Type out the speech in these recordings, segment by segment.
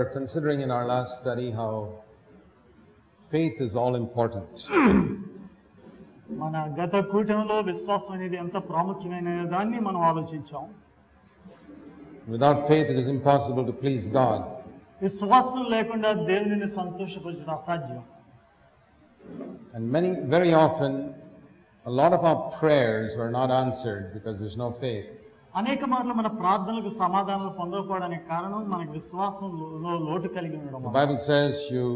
were considering in our last study how faith is all important. మన గత కూటమిలో విశ్వాసం అనేది ఎంత ప్రాముఖ్యమైన దాన్ని మనం ఆలోచించాం. Without faith it is impossible to please God. విశ్వాసం లేకుండా దేవునిని సంతోషపరచడం అసాధ్యం. And very often a lot of our prayers are not answered because there's no faith. అనేక మార్లు మన ప్రార్థనలకు సమాధానాలు పొందకపోవడానికి కారణం మనకు విశ్వాసంలో లోటు కలిగి ఉండడం. The Bible says you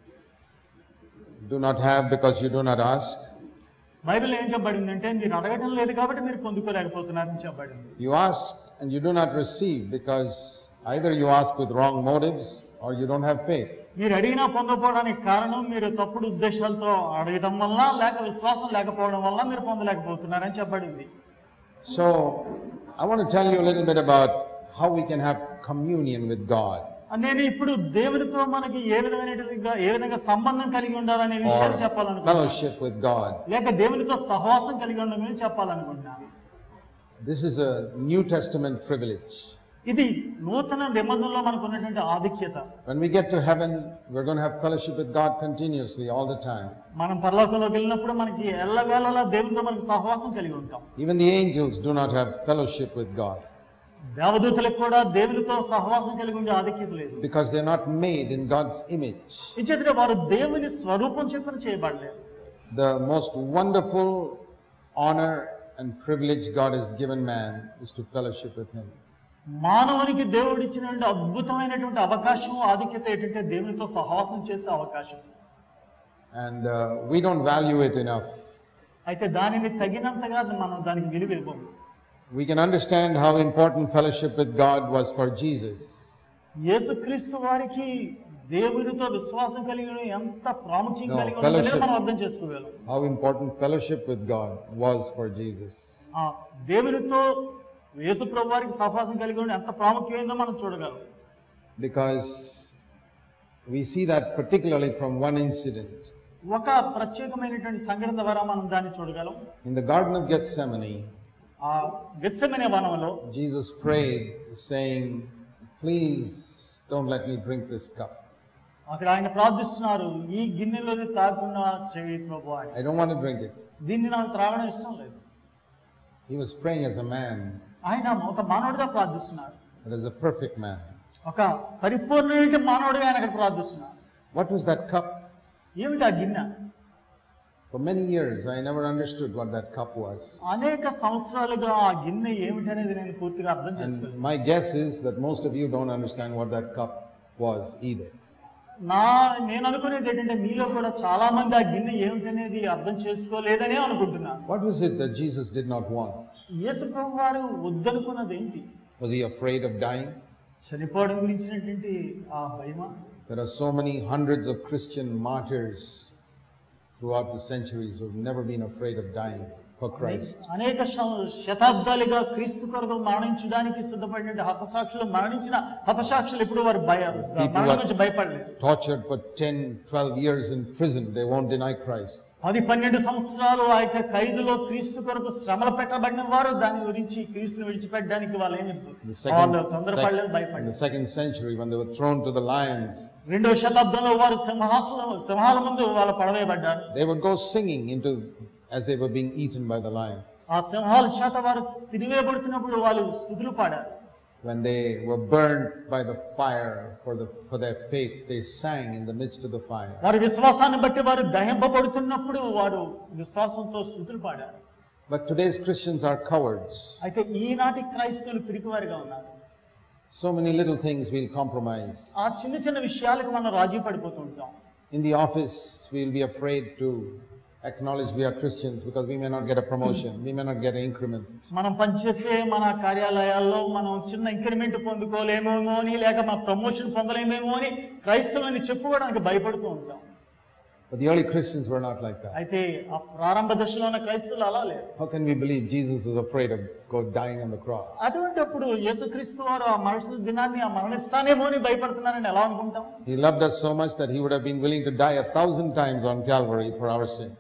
do not have because you do not ask. Bible ఏం చెప్పబడిందంటే మీరు అడగటం లేదు కాబట్టి మీరు పొందుకోలేకపోతున్నారని చెప్పబడింది. You ask and you do not receive because either you ask with wrong motives or you don't have faith. మీరు అడిగినా పొందకపోవడానికి కారణం మీరు తప్పుడు ఉద్దేశాలతో అడగడం వల్ల లేక విశ్వాసం లేకపోవడం వల్ల మీరు పొందలేకపోతున్నారని చెప్పబడింది. So I want to tell you a little bit about how we can have communion with God. నేను ఇప్పుడు దేవునితో మనకి ఏ విధంగా సంబంధం కలిగి ఉండాలనే విషయాలు చెప్పాలనుకుంటున్నాను. Fellowship with God. లేక దేవునితో సహవాసం కలిగి ఉండమని చెప్పాలనుకుంటున్నాను. This is a New Testament privilege. ఇది నూతన నిబంధనలో మనకు ఉన్నటువంటి ఆధిక్యత. When we get to heaven, we're going to have fellowship with God continuously all the time. మనం పరలోకంలోకి వెళ్ళినప్పుడు మనకి ఎల్లవేళలా దేవునితో మనకి సహవాసం కలిగి ఉంటాం. Even the angels do not have fellowship with God. దేవదూతలకు కూడా దేవునితో సహవాసం కలిగి ఉండే ఆధిక్యత లేదు. Because they're not made in God's image. ఇంచేతనే వారు దేవుని స్వరూపం చొప్పున చేయబడలేదు. The most wonderful honor and privilege God has given man is to fellowship with Him. మానవునికి దేవుడు ఇచ్చినటువంటి అద్భుతమైనటువంటి అవకాశం ఆధిక్యత ఏంటంటే దేవునితో సహవాసం చేసే అవకాశం. And we don't value it enough. అయితే దానిని తగినంతగా మనం దానికి విలువ ఇవ్వము. We can understand how important fellowship with God was for Jesus. యేసుక్రీస్తు వారికి దేవునితో విశ్వాసం కలిగి ఎంత ప్రాముఖ్యం కలిగి ఉందో మనం అర్థం చేసుకోగలం. How important fellowship with God was for Jesus. దేవునితో యేసు ప్రభువు వారికి సహవాసం కలిగి ఉండే ఎంత ప్రాముఖ్యమైందో మనం చూడగలం. Because we see that particularly from one incident. ఒక ప్రత్యేకమైనటువంటి సంఘటన ద్వారా మనం దాన్ని చూడగలం. In the Garden of Gethsemane, Gethsemane వనంలో Jesus prayed saying, "Please don't let me drink this cup." అక్కడ ఆయన ప్రార్థిస్తున్నారు, ఈ గిన్నెలోది తాగకుండా చేయి ప్రభువా. I don't want to drink it. దీన్ని నాకు త్రాగడం ఇష్టం లేదు. He was praying as a man. ఆయన ఒక మానవుడిగా ప్రార్థిస్తున్నారు. But as a perfect man. ఒక పరిపూర్ణమైన మానవుడిగా ఆయన అక్కడ ప్రార్థిస్తున్నారు. What was that cup? ఏమిటి ఆ గిన్నె? For many years I never understood what that cup was. అనేక సంవత్సరాలుగా ఆ గిన్నె ఏమిటి అనేది నేను పూర్తిగా అర్థం చేసుకోలేదు. My guess is that most of you don't understand what that cup was either. నేను అనుకునేది ఏంటంటే మీలో కూడా చాలా మంది ఆ గిన్నె ఏమిటనేది అర్థం చేసుకోలేదనే అనుకుంటున్నాను. What was it that Jesus did not want? యేసు ప్రభువు వారు వద్దనుకున్నది ఏంటి? Was he afraid of dying? చనిపోవడం గురించినటువంటి ఆ భయమా? There are so many hundreds of Christian martyrs throughout the centuries who have never been afraid of dying for Christ. అనేక శతాబ్దాలుగా క్రీస్తు కొరకు మరణించడానికి సిద్ధపడిన హతసాక్షులు మరణించిన హతసాక్షులు ఇప్పుడు వారు మరణం నుంచి భయపడలేదు. Tortured for 10-12 years in prison, they won't deny Christ. 10-12 సంవత్సరాలు ఆ యొక్క ఖైదులో క్రీస్తు కొరకు శ్రమలు పెట్టబడిన వారు దాని గురించి క్రీస్తుని విడిచిపెట్టడానికి వాళ్ళు ఏమి తొందరపడలేదు, భయపడలేదు. In the 2nd century when they were thrown to the lions, రెండవ శతాబ్దంలో వారు సింహాల ముందు వాళ్ళు పడవేయబడ్డారు. They would go singing as they were being eaten by the lion. ఆ సింహాల చేత వారు తినివేయబడుతున్నప్పుడు వాళ్ళు స్తుతులు పాడారు. When they were burned by the fire for their faith, they sang in the midst of the fire. వారి విశ్వాసాన్ని బట్టి వారు దహింపబడుతున్నప్పుడు వారు విశ్వాసంతో స్తుతులు పాడారు. But today's Christians are cowards. అయితే ఈనాటి క్రైస్తవులు పిరికివారిగా ఉన్నారు. So many little things we'll compromise. ఆ చిన్న చిన్న విషయాలకు మనం రాజీ పడిపోతూ ఉంటాం. In the office we'll be afraid to acknowledge we are Christians because we may not get a promotion, we may not get an increment. మనం పనిచేసే మన కార్యాలయాల్లో మనం చిన్న ఇంక్రిమెంట్ పొందుకోలేమేమో అని లేక మన ప్రమోషన్ పొందలేమేమో అని క్రైస్తవులని చెప్పుకోవడానికి భయపడుతూ ఉంటాం. But the early Christians were not like that. అయితే ఆ ప్రారంభ దశలో ఉన్న క్రైస్తవులు అలా లేరు. How can we believe Jesus was afraid of dying on the cross? అటువంటిప్పుడు యేసుక్రీస్తు వారు ఆ మరుసటి దినాన్ని మరణిస్తానేమో అని భయపడుతున్నారని ఎలా అనుకుంటాం? He loved us so much that he would have been willing to die 1,000 times on Calvary for our sins.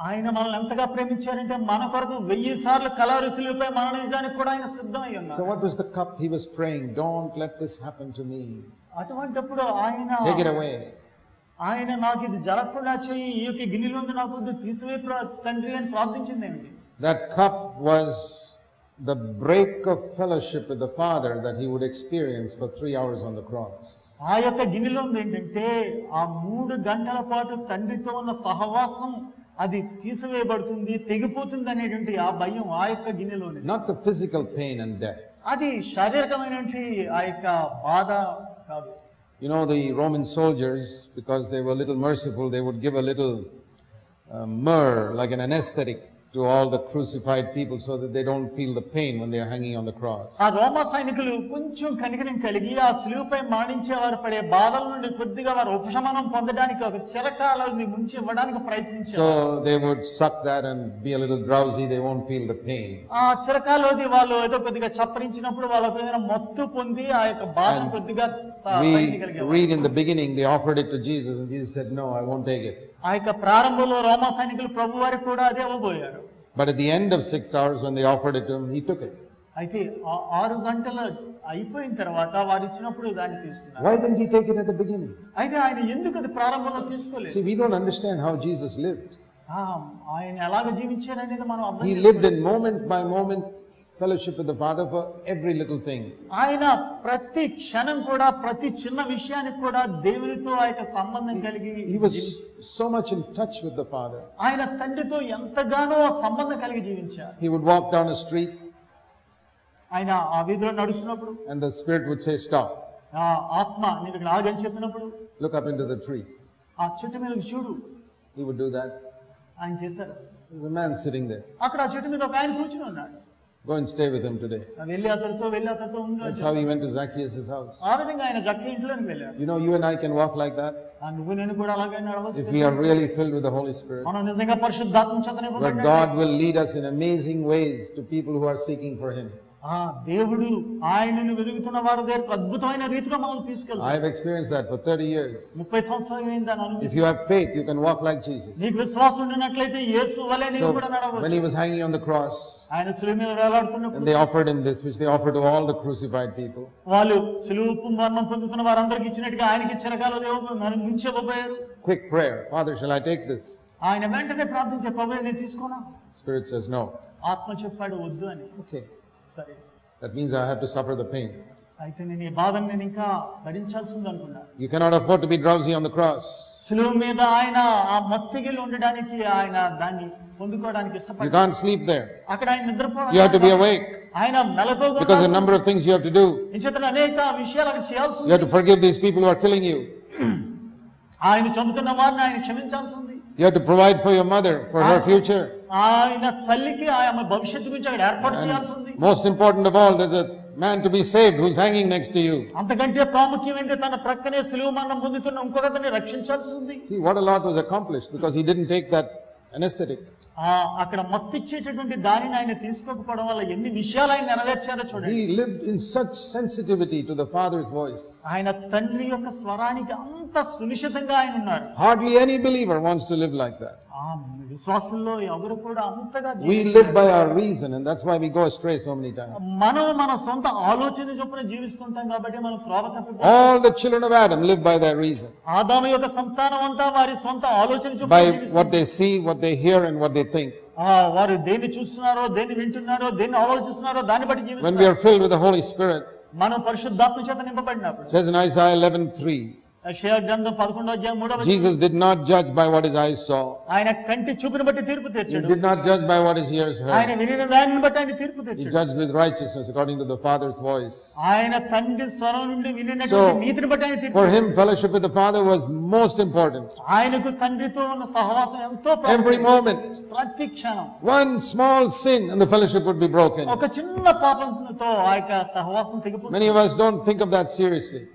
ఆయన మనల్ని ఎంతగా ప్రేమించారంటే మన కొరకు 1000 సార్లు కలవరి శిలువపై మరణించడానికి కూడా ఆయన సిద్ధమై ఉన్నారు. So what was the cup he was praying? Don't let this happen to me. అటువంటిప్పుడు ఆయన Take it away. ఆయన నాకు ఇది జరగకుండా చేయి, ఈ యొక్క గిన్నెలో ఉంది నాకు వద్దు, తీసివే తండ్రి అని ప్రార్థించింది ఏమిటి? That cup was the break of fellowship with the Father that he would experience for 3 hours on the cross. ఆ యొక్క గిన్నెలో ఉంది ఏంటంటే ఆ 3 గంటల పాటు తండ్రితో ఉన్న సహవాసం అది తీసివేయబడుతుంది, తెగిపోతుంది అనేటువంటి ఆ భయం ఆ యొక్క గిన్నెలోనే. Not the physical pain and death. అది శారీరకమైనటువంటి ఆ యొక్క బాధ కాదు. You know, the Roman soldiers, because they were a little merciful, they would give a little myrrh, like an anesthetic, to all the crucified people so that they don't feel the pain when they are hanging on the cross. ఆ రోమా సైనికులు కొంచెం కనికరం కలిగి ఆ శిలువపై మరణించే వారు పడే బాధల నుండి కొద్దిగా వారు ఉపశమనం పొందడానికి ఒక చిరకాలని ముంచి ఇవ్వడానికి ప్రయత్నించారు. So they would suck that and be a little drowsy, they won't feel the pain. ఆ చిరకాలోది వాళ్ళు ఏదో కొద్దిగా చప్పరించినప్పుడు వాళ్ళకు ఏదైనా మత్తు పొంది ఆ యొక్క బాధను కొద్దిగా సహించగలిగారు. We read in the beginning they offered it to Jesus and Jesus said, "No, I won't take it." ఆ యొక్క ప్రారంభంలో రోమా సైనికులు ప్రభువారికి కూడా అదే ఇవ్వబోయారు. But at the end of 6 hours when they offered it to him, he took it. అయితే 6 గంటలు అయిపోయిన తర్వాత వారు ఇచ్చినప్పుడు దాన్ని తీసుకున్నారు. Why didn't he take it at the beginning? అయితే ఆయన ఎందుకు అది ప్రారంభంలో తీసుకోలేదు? See, we don't understand how Jesus lived. ఆయన ఎలాగ జీవించారనేది మనం అర్థం He lived in moment by moment fellowship with the Father for every little thing. ఆయన ప్రతి క్షణం కూడా ప్రతి చిన్న విషయానికి కూడా దేవునితో ఆ యొక్క సంబంధం కలిగి He was so much in touch with the Father. ఆయన తండ్రితో ఎంతగానో సంబంధం కలిగి జీవించారు. He would walk down a street ఆయన ఆ వీధిలో నడుస్తున్నప్పుడు and the Spirit would say, "Stop. ఆ ఆత్మ నేను ఇక్కడ ఆగని చెప్పినప్పుడు Look up into the tree." ఆ చెట్టు మీద చూడు. He would do that. ఆయన చేశారు. There's a man sitting there. అక్కడ ఆ చెట్టు మీద ఒక ఆయన కూర్చుని ఉన్నాడు. Go and stay with him today. వెళ్ళి అతడితో ఉండు. That's how he went to Zacchaeus' house. ఆ విధంగా ఆయన జక్కీ ఇంట్లోకి వెళ్ళాడు. You know, you and I can walk like that నువ్వు నేను కూడా అలాగే నడవచ్చు. if we are really filled with the Holy Spirit. మనం నిజంగా పరిశుద్ధాత్మ చేత Where నింపబడినట్లయితే God will lead us in amazing ways to people who are seeking for Him. దేవుడు ఆయనను వెతుకుతున్న వారి దగ్గరకు అద్భుతమైన రీతిలో మనల్ని తీసుకెళ్తాడు. I have experienced that for 30 years. 30 సంవత్సరాలు అయింది దాని అనుభవం. If you have faith, you can walk like Jesus. నీకు విశ్వాసం ఉన్నట్లయితే యేసు వలె నీవు కూడా నడవచ్చు. When he was hanging on the cross, ఆయన శిలువ మీద వేలాడుతున్నప్పుడు and they offered him this, which they offered to all the crucified people. వాళ్ళు శిలువ మరణం పొందుతున్న వారందరికీ ఇచ్చినట్టుగా ఆయనకి చిరకాల దేవుడు ముంచి ఇవ్వబోయారు. Quick prayer, Father, shall I take this? ఆయన వెంటనే ప్రార్థించే, ప్రభువే నేను తీసుకోనా? Spirit says no. ఆత్మ చెప్పాడు వద్దు అని. Okay. సరే. That means I have to suffer the pain. అయితే నేను ఈ బాధను నేను ఇంకా భరించాల్సి ఉంది అనుకున్నా. You cannot afford to be drowsy on the cross. శిలువ మీద ఆయన ఆ మత్తిగిలి ఉండడానికి ఆయన దాన్ని పొందుకోవడానికి ఇష్టపడ్డాడు. You can't sleep there. అక్కడ ఆయన నిద్రపోవాలి. You have to be awake. ఆయన మెలకువగా because a number of things you have to do. ఇంచేతన అనేక విషయాలు అక్కడ చేయాల్సి ఉంది. You have to forgive these people who are killing you. ఆయన చంపుతున్న వారిని ఆయన క్షమించాల్సి ఉంది. You have to provide for your mother, for her future. ఆయన తల్లికి ఆమె భవిష్యత్తు గురించి అక్కడ ఏర్పాటు చేయాల్సి ఉంది. Most important of all, there's a man to be saved who's hanging next to you. అంతకంటే ప్రాముఖ్యమైనది తన ప్రక్కనే శిలువ మరణం పొందుతున్న ఇంకొకరిని రక్షించాల్సి ఉంది. See what a lot was accomplished because he didn't take that anesthetic. అక్కడ మత్తిచ్చేటటువంటి దానిని ఆయన తీసుకోకపోవడం వల్ల ఎన్ని విషయాలు ఆయన నెరవేర్చారో చూడండి. He lived in such sensitivity to the Father's voice. ఆయన తండ్రి యొక్క స్వరానికి అంత సునిశ్చితంగా ఆయన ఉన్నారు. Hardly any believer wants to live like that. విశ్వాసంలో ఎవరు కూడా అంతగా We live by our reason and that's why we go astray so many times. మన సొంత ఆలోచన చొప్పున జీవిస్తుంటాం కాబట్టి మనం త్రోవ తప్పిపోతాం. All the children of Adam live by their reason. ఆదాము యొక్క సంతానం అంతా వారి సొంత ఆలోచన చొప్పున by జీవిస్తారు. what they see, what they hear and what they think. వారు దేన్ని చూస్తున్నారో, దేన్ని వింటున్నారో, దేన్ని ఆలోచిస్తున్నారో దాన్ని బట్టి జీవిస్తారు. When we are filled with the Holy Spirit, మనం పరిశుద్ధాత్మ చేత నింపబడినప్పుడు, it says in Isaiah 11:3, యెషయా గ్రంథం 11వ అధ్యాయం 3వ వచనం, Jesus did not judge by what his eyes saw. ఆయన కంటి చూపును బట్టి తీర్పు He తీర్చాడు. did not judge by what his ears ఆయన heard. వినిన దానిని బట్టి ఆయన తీర్పు He తీర్చాడు. judged with righteousness according to the Father's voice. ఆయన తండ్రి స్వరం నుండి వినినటువంటి నీతిని బట్టి ఆయన తీర్పు For తీర్చాడు. him, fellowship with the Father was most important. ఆయనకు తండ్రితో ఉన్న సహవాసం ఎంతో Every moment, ప్రతి క్షణం. one small sin and the fellowship would be broken. ఒక చిన్న పాపంతో ఆ యొక్క సహవాసం తెగిపోతుంది. Many of us don't think of that seriously.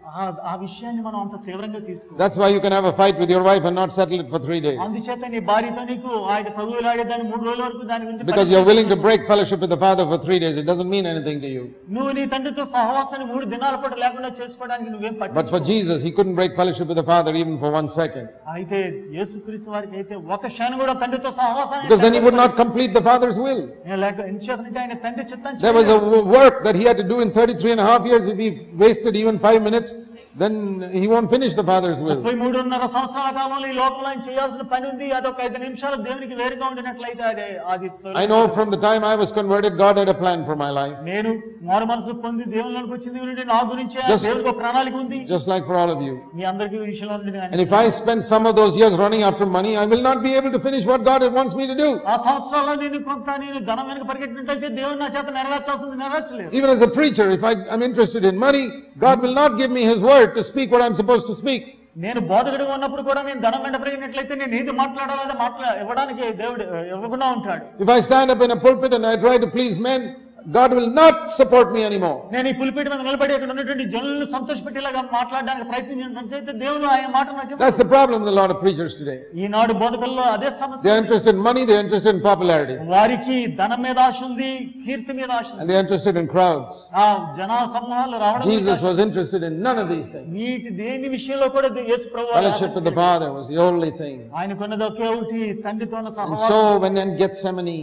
ఆ విషయాన్ని మనం అంత తీవ్రంగా తీసుకోవాలి. That's why you can have a fight with your wife and not settle it for 3 days. అందుచేత నీ భార్యతో నీకు ఆయన తగులాడే దాన్ని 3 రోజుల వరకు దాని గురించి Because you're willing to break fellowship with the Father for 3 days. It doesn't mean anything to you. నువ్వు నీ తండ్రితో సహవాసాన్ని 3 దినాల పాటు లేకుండా చేసుకోవడానికి నువ్వేం పట్టించుకోవు. But for Jesus, he couldn't break fellowship with the Father even for 1 second. అయితే యేసుక్రీస్తు వారికి అయితే ఒక క్షణం కూడా తండ్రితో సహవాసాన్ని Because then he would not complete the Father's will. లేక ఎందుచేతంటే ఆయన తండ్రి చిత్తాన్ని There was a work that he had to do in 33 and a half years. If he wasted even 5 minutes, then he won't finish the Father's will. 33.5 సంవత్సరాల కాలంలో ఈ లోకంలో ఆయన చేయాల్సిన పని ఉంది. అదొక 5 నిమిషాలు దేవునికి వేరుగా ఉండినట్లయితే అది I know from the time I was converted, God had a plan for my life. నేను మారు మనసు పొంది దేవునిలోకి వచ్చింది నుండి నా గురించి దేవునికి ఒక ప్రణాళిక ఉంది. Just like for all of you. మీ అందరికీ ఈ విషయంలో ఉండి And if I spend some of those years running after money, I will not be able to finish what God wants me to do. ఆ సంవత్సరాల్లో నేను ధనం వెనుక పరిగెట్టినట్లయితే దేవుని నా చేత నెరవేర్చాల్సింది నెరవేర్చలేదు. Even as a preacher, if I'm interested in money, God will not give me his word to speak what I'm supposed to speak. నేను బోధకుడిగా ఉన్నప్పుడు కూడా నేను ధనం వెంట పరిగెట్టినట్లయితే నేను ఏది మాట్లాడాలో అదే ఇవ్వడానికి దేవుడు ఇవ్వకుండా ఉంటాడు. If I stand up in a pulpit and I try to please men, God will not support me anymore. నేను ఈ పులిపేట మీద నిలబడి అక్కడ ఉన్నటువంటి జనులను సంతోషపెట్టేలాగా మాట్లాడడానికి ప్రయత్నించినట్లయితే దేవుడు ఆయన మాట నాకు. That's the problem with a lot of preachers today. ఈనాడు బోధకుల్లో అదే సమస్య. They are interested in money, they are interested in popularity. వారికి ధనం మీద ఆశ ఉంది, కీర్తి మీద ఆశ ఉంది. And they are interested in crowds. ఆ జన సమూహాలు రావడం. Jesus was interested in none of these things. వీటి దేని విషయంలో కూడా యేసు ప్రభువు Fellowship with the Father was the only thing. ఆయనకున్నది ఒకే ఒకటి తండ్రితో ఉన్న And సహవాసం. so when in Gethsemane,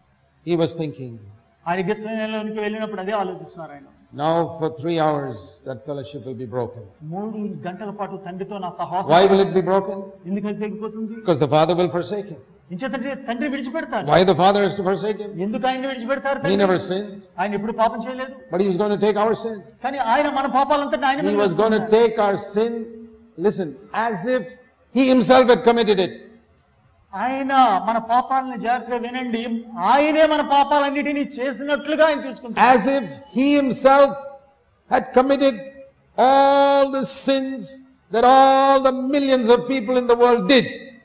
he was thinking, ఆయన గెత్సేమనేలోనికి వెళ్ళినప్పుడు అదే ఆలోచిస్తున్నారు ఆయన. now for 3 hours that fellowship will be broken. 3 గంటల పాటు తండ్రితో నా సహవాసం. Why will it be broken? ఎందుకని తెగిపోతుంది? Because the Father will forsake him. ఇంచేతంటే తండ్రి విడిచిపెడతారు. Why the Father has to forsake him? ఎందుకు ఆయన విడిచిపెడతారు? He never sinned. ఆయన ఎప్పుడు పాపం చేయలేదు. But he was going to take our sin. కానీ ఆయన మన పాపాలంతా ఆయన మీద He was going to take our sin, listen, as if he himself had committed it. ఆయన మన పాపాలను జాగ్రత్తగా వినండి, ఆయనే మన పాపాలన్నిటినీ చేసినట్లుగా ఆయన తీసుకుంటారు. As if he himself had committed all the sins that all the millions of people in the world did.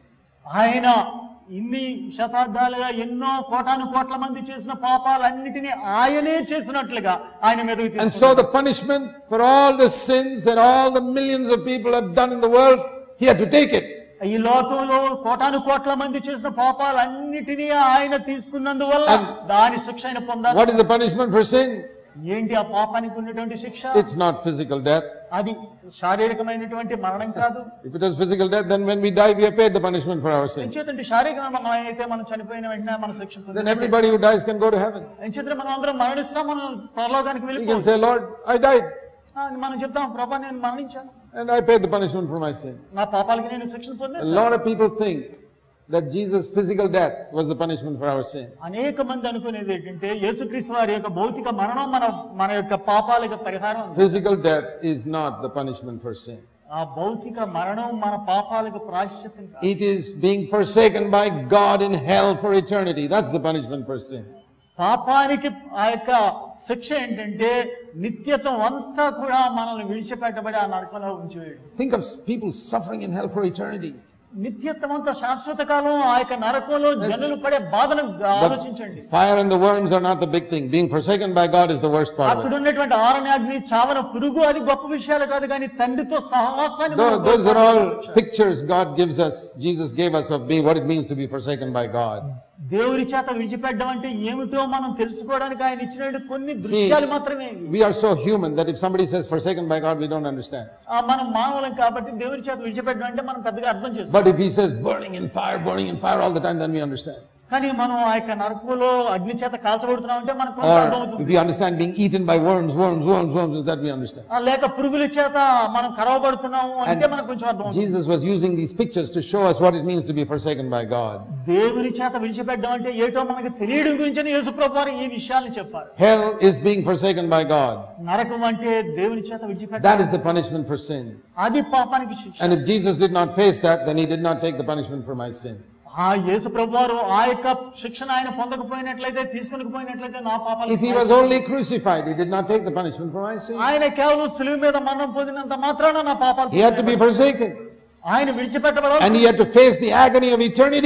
ఆయన ఇన్ని శతాబ్దాలుగా ఎన్నో కోట్ల మంది చేసిన పాపాలన్నిటినీ ఆయనే చేసినట్లుగా ఆయన మీదకి తీసుకుంటారు. And so the punishment for all the sins that all the millions of people have done in the world, he had to take it. ఈ లోకంలో కోట్ల మంది చేసిన పాపాలన్నిటినీ ఆయన తీసుకున్నందువల్ల దాని శిక్ష ఆయన పొందాలి. What is the punishment for sin? ఏంటి ఆ పాపానికి ఉన్నటువంటి శిక్ష? It's not physical death. అది శారీరకమైనటువంటి మరణం కాదు. If it was physical death, then when we die, we have paid the punishment for our sin. ఎంచేతంటే శారీరక మరణం అయితే మనం చనిపోయిన వెంటనే మన శిక్ష పొందుతాం. Then everybody who dies can go to heaven. ఎంచేతంటే మనం అందరం మరణిస్తాం, మనం పరలోకానికి You can వెళ్ళిపోతాం. say, Lord, I died. మనం చెప్తాం, ప్రభా నేను మరణించాను, and I paid the punishment for my sin. నా పాపాలకి నేను శిక్షను పొందాను. A lot of people think that Jesus' physical death was the punishment for our sin. అనేక మంది అనుకునేది ఏంటంటే యేసుక్రీస్తు వారి యొక్క భౌతిక మరణం మన యొక్క పాపాలకు పరిహారం. Physical death is not the punishment for sin. ఆ భౌతిక మరణం మన పాపాలకు ప్రాయశ్చిత్తం కాదు. It is being forsaken by God in hell for eternity. That's the punishment for sin. పాపానికి ఆ యొక్క శిక్ష ఏంటంటే నిత్యత్వం అంతా కూడా మనల్ని విడిచిపెట్టబడి ఆ నరకంలో ఉంచివేయడం. Think of people suffering in hell for eternity. నిత్యత్వం అంతా శాశ్వత కాలం ఆ యొక్క నరకంలో జనులు పడే బాధను ఆలోచించండి. Fire and the worms are not the big thing. Being forsaken by God is the worst part of అక్కడ it. ఉన్నటువంటి ఆరణ అగ్ని, చావన పురుగు అది గొప్ప విషయాలు కాదు, కానీ తండ్రితో సహవాసాన్ని Those are all pictures God gives us, Jesus gave us of being what it means to be forsaken by God. దేవుని చేత విడిచిపెట్టడం అంటే ఏమిటో మనం తెలుసుకోవడానికి ఆయన ఇచ్చిన కొన్ని దృశ్యాలు మాత్రమే. We are so human that if somebody says forsaken by God, we don't understand. మనం మానవులం కాబట్టి దేవుని చేత విడిచిపెట్టడం అంటే మనం పెద్దగా అర్థం చేసుకోం. But if he says burning in fire all the time, then we understand. కానీ మనం ఆ యొక్క నరకంలో అగ్ని చేత కాల్చబడుతున్నాం అంటే మనకు Or అర్థమవుతుంది. if we understand being eaten by worms, that we understand. లేక పురుగుల చేత మనం కరవబడుతున్నాము అంటే మనకు కొంచెం అర్థమవుతుంది. Jesus was using these pictures to show us what it means to be forsaken by God. దేవుని చేత విడిచిపెట్టడం అంటే ఏటో మనకు తెలియడం గురించి యేసు ప్రభువారు ఈ విషయాలను చెప్పారు. Hell is being forsaken by God. నరకం అంటే దేవుని చేత విడిచిపెట్టడం. That is the punishment for sin. అది పాపానికి శిక్ష. And if Jesus did not face that, then he did not take the punishment for my sin. ఆ యేసు ప్రభువారు ఆ యొక్క శిక్షణ ఆయన పొందకపోయినట్లయితే, తీసుకొనిపోయినట్లయితే నా పాపాలు. If he was only crucified, he did not take the punishment for my sin. ఆయన కేవలం సిలువ మీద మరణం పొందినంత మాత్రాన నా పాపాలు. He had to be forsaken. ఆయన విడిచిపెట్టబడాలి. And he had to face the agony of eternity.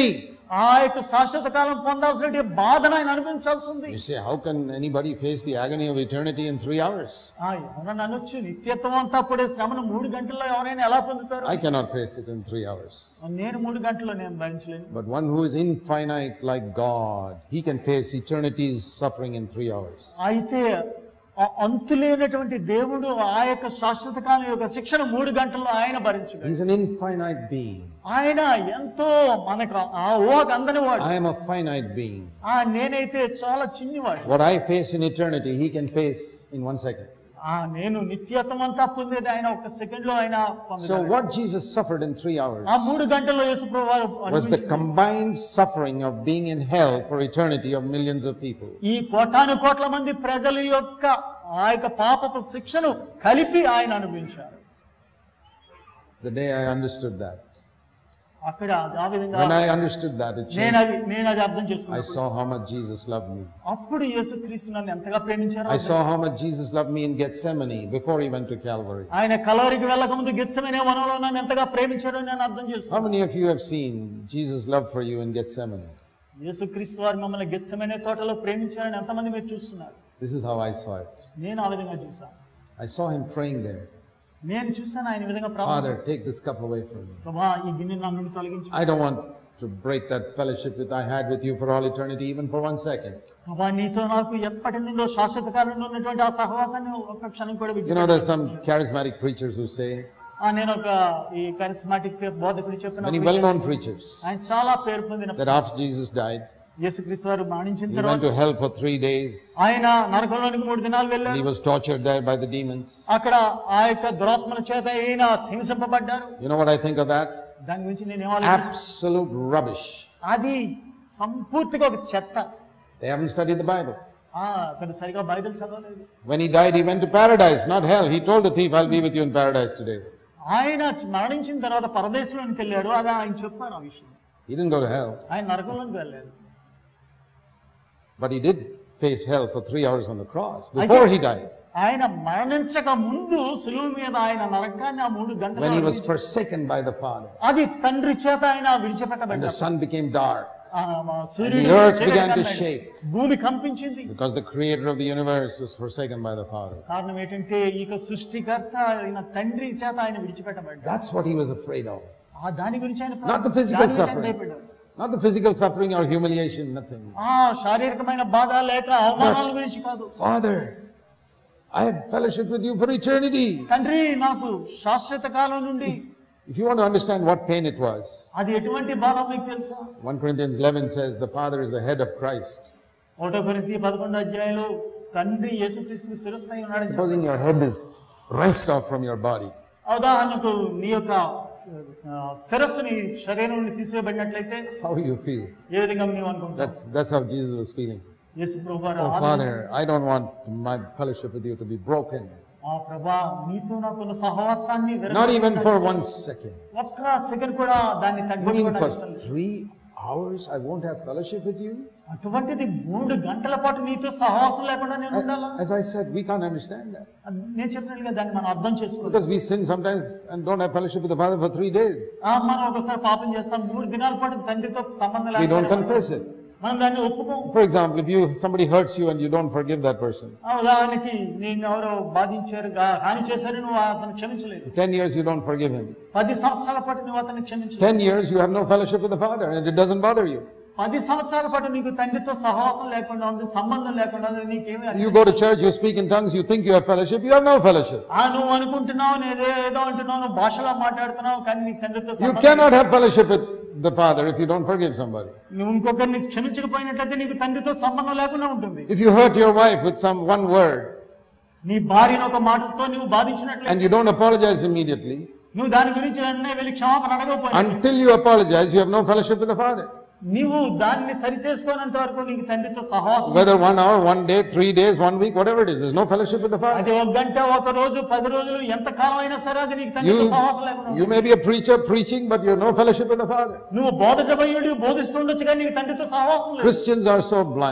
ఆ యొక్క శాశ్వత కాలం పొందాల్సిన బాధను ఆయన అనుభవించాల్సి ఉంది. You say, how can anybody face the agony of eternity in 3 hours? ఎవరైనా అనొచ్చు, నిత్యత్వం అంతా పడే శ్రమను 3 గంటల్లో ఎవరైనా ఎలా పొందుతారు? I cannot face it in 3 hours. నేను 3 గంటల్లో నేను భరించలేను. But one who is infinite like God, he can face eternity's suffering in 3 hours. అయితే అంతులేనటువంటి దేవుడు ఆ యొక్క శాశ్వత కాలం యొక్క శిక్షణ 3 గంటల్లో ఆయన భరించగలడు. He is an infinite being. ఆయన ఎంతో మనకు ఆ ఊహకు అందని వాడు. I am a finite being. నేనైతే చాలా చిన్నవాడు. What I face in eternity, he can face in 1 second. నేను నిత్యత్వం అంతా పొందేది ఆయన 1 సెకండ్ లో ఆయన పొందగలడు. So what Jesus suffered in 3 hours 3 గంటల్లో యేసుప్రభువు was the combined suffering of being in hell for eternity of millions of people. ఈ కోటాను కోట్ల మంది ప్రజల యొక్క ఆ యొక్క పాపపు శిక్షను కలిపి ఆయన అనుభవించారు. The day I understood that, అక్కడ ఆ విధంగా when I understood that, నేను అది అర్థం చేసుకున్నాను. I saw how much Jesus loved me. అప్పుడు యేసుక్రీస్తు నన్ను ఎంతగా ప్రేమించారో I saw how much Jesus loved me in Gethsemane before he went to Calvary. ఆయన కల్వరికి వెళ్ళక ముందు గెత్సెమనే వనంలో నన్ను ఎంతగా ప్రేమించారో నేను అర్థం How చేసుకున్నాను. many of you have seen Jesus' love for you in Gethsemane? యేసుక్రీస్తు వారు మమ్మల్ని గెత్సెమనే తోటలో ప్రేమించారని ఎంతమంది మీరు చూస్తున్నారు? This is how I saw it. నేను ఆ విధంగా చూసాను. I saw him praying there. నేను చూసాను ఆయన ఈ విధంగా ప్రార్థన. Father, take this cup away from me. ప్రభువా ఈ గిన్నె నా నుండి తొలగించు. I don't want to break that fellowship that I had with you for all eternity, even for 1 second. ప్రభువా నీతో నాకు ఎప్పటి నుండో శాశ్వత కాలంలో ఉన్నటువంటి ఆ సహవాసాన్ని ఒక్క క్షణం కూడా You know, there's some charismatic preachers who say, నేను ఒక ఈ కరిస్మాటిక్ బోధకుడు చెప్పిన many well-known preachers, ఆయన చాలా పేరు పొందిన that after Jesus died, యేసుక్రీస్తు వారు మరణించిన he went తర్వాత to hell for 3 days. ఆయన నరకంలోనికి 3 దినాలు And he వెళ్ళారు. was tortured there by the demons. అక్కడ ఆ యొక్క దురాత్మల చేత ఆయన హింసింపబడ్డారు. You know what I think of that? దాని గురించి నేను ఏమాలోచించాను? Absolute rubbish. అది సంపూర్తిగా ఒక చెత్త. They haven't studied the Bible. అతను సరిగా బైబిల్ చదవలేదు. When he died, he went to paradise, not hell. He told the thief, I'll be with you in paradise today. ఆయన మరణించిన తర్వాత పరదేశంలోకి వెళ్ళాడు. అది ఆయన చెప్పారు ఆ విషయం. He didn't go to hell. ఆయన నరకంలోకి వెళ్ళాడు. But he did face hell for 3 hours on the cross before he died. ఆయన మరణించక ముందు సులువు మీద ఆయన నరకాన్ని 3 గంటలు When he was forsaken by the Father. అది తండ్రి చేత ఆయన And the విడిచిపెట్టబడ్డాడు. sun became dark. సూర్యుడు And the earth began to shake. భూమి కంపించింది. Because the creator of the universe was forsaken by the Father. కారణం ఏంటంటే ఈ సృష్టికర్త అయిన తండ్రి చేత ఆయన విడిచిపెట్టబడ్డాడు. That's what he was afraid of. దాని గురించి ఆయన Not the physical suffering. Not the physical suffering or humiliation, nothing. శారీరకమైన బాధ లేక అవమానాల గురించి కాదు. Father, I have fellowship with you for eternity. తండ్రి నాకు శాశ్వత కాలం నుండి. If you want to understand what pain it was, అది ఎటువంటి బాధ మీకు తెలుసా? 1 Corinthians 11 says the Father is the head of Christ. 1 కొరింథీ 11 అధ్యాయంలో తండ్రి యేసుక్రీస్తు శిరస్సు అయి ఉన్నాడని చెప్పారు. Supposing your head is wrenched off from your body. ఉదాహరణకు నీ యొక్క శిరస్సుని శరీరం నుండి తీసివేయబడినట్లయితే How will you feel? ఏ విధంగా నీవు అనుకుంటావు? That's how Jesus was feeling. యేసు ప్రభువారు Oh Father, I don't want my fellowship with you to be broken. ప్రభువా నీతో నాకున్న సహవాసాన్ని Not even for 1 second. ఒక్క సెకండ్ కూడా దాన్ని You mean తగ్గించుకోవడానికి for 3 hours I won't have fellowship with you? అటువంటిది 3 గంటల పాటు నీతో సహవాసం లేకుండా నేను ఉండాలా? As I said, we can't understand that. నేను చెప్పినట్లుగా దాన్ని మనం అర్థం చేసుకోవాలి. Because we sin sometimes and don't have fellowship with the Father for 3 days. మనం ఒకసారి పాపం చేస్తాం, 3 దినాల పాటు తండ్రితో సంబంధం We don't లేకుండా confess it. మనం దాన్ని ఒప్పుకోం. For example, if somebody hurts you and you don't forgive that person, ఉదాహరణకి నేను ఎవరో బాధించారు, హాని చేశారు, నువ్వు అతను క్షమించలేదు. 10 years you don't forgive him. 10 సంవత్సరాల పాటు నువ్వు అతన్ని క్షమించలేదు. 10 years you have no fellowship with the Father and it doesn't bother you. 10 సంవత్సరాల పాటు నీకు తండ్రితో సహవాసం లేకుండా ఉంది, సంబంధం లేకుండా ఉంది, నీకేమీ You go to church, you speak in tongues, you think you have fellowship, you have no fellowship. నువ్వు అనుకుంటున్నావు ఏదో అంటున్నావు, నువ్వు భాషలో మాట్లాడుతున్నావు, కానీ నీకు తండ్రితో You cannot have fellowship with the Father if you don't forgive somebody. నువ్వు ఇంకొకరిని క్షమించకపోయినట్లయితే నీకు తండ్రితో సంబంధం లేకుండా ఉంటుంది. If you hurt your wife with one word నీ భార్యను ఒక మాటతో నువ్వు బాధించినట్లయితే and you don't apologize immediately, నువ్వు దాని గురించి వెంటనే వెళ్ళి క్షమాపణ అడగకపోయినా until you apologize, you have no fellowship with the Father. నీవు దాన్ని సరి చేసుకోనంత వరకు నీకు తండ్రితో సహవాసం, Whether 1 hour, 1 day, 3 days, 1 week, whatever it is, there's no fellowship with the Father. అది 1 గంట, 1 రోజు, 10 రోజులు, ఎంత కాలం అయినా సరే అది నీకు తండ్రితో సహవాసం లేకుండా You may be a preacher preaching, but you have no fellowship with the Father. నువ్వు బోధకుడయ్యుండి బోధిస్తుండొచ్చు కానీ నీకు తండ్రితో సహవాసం లేదు. Christians are so blind.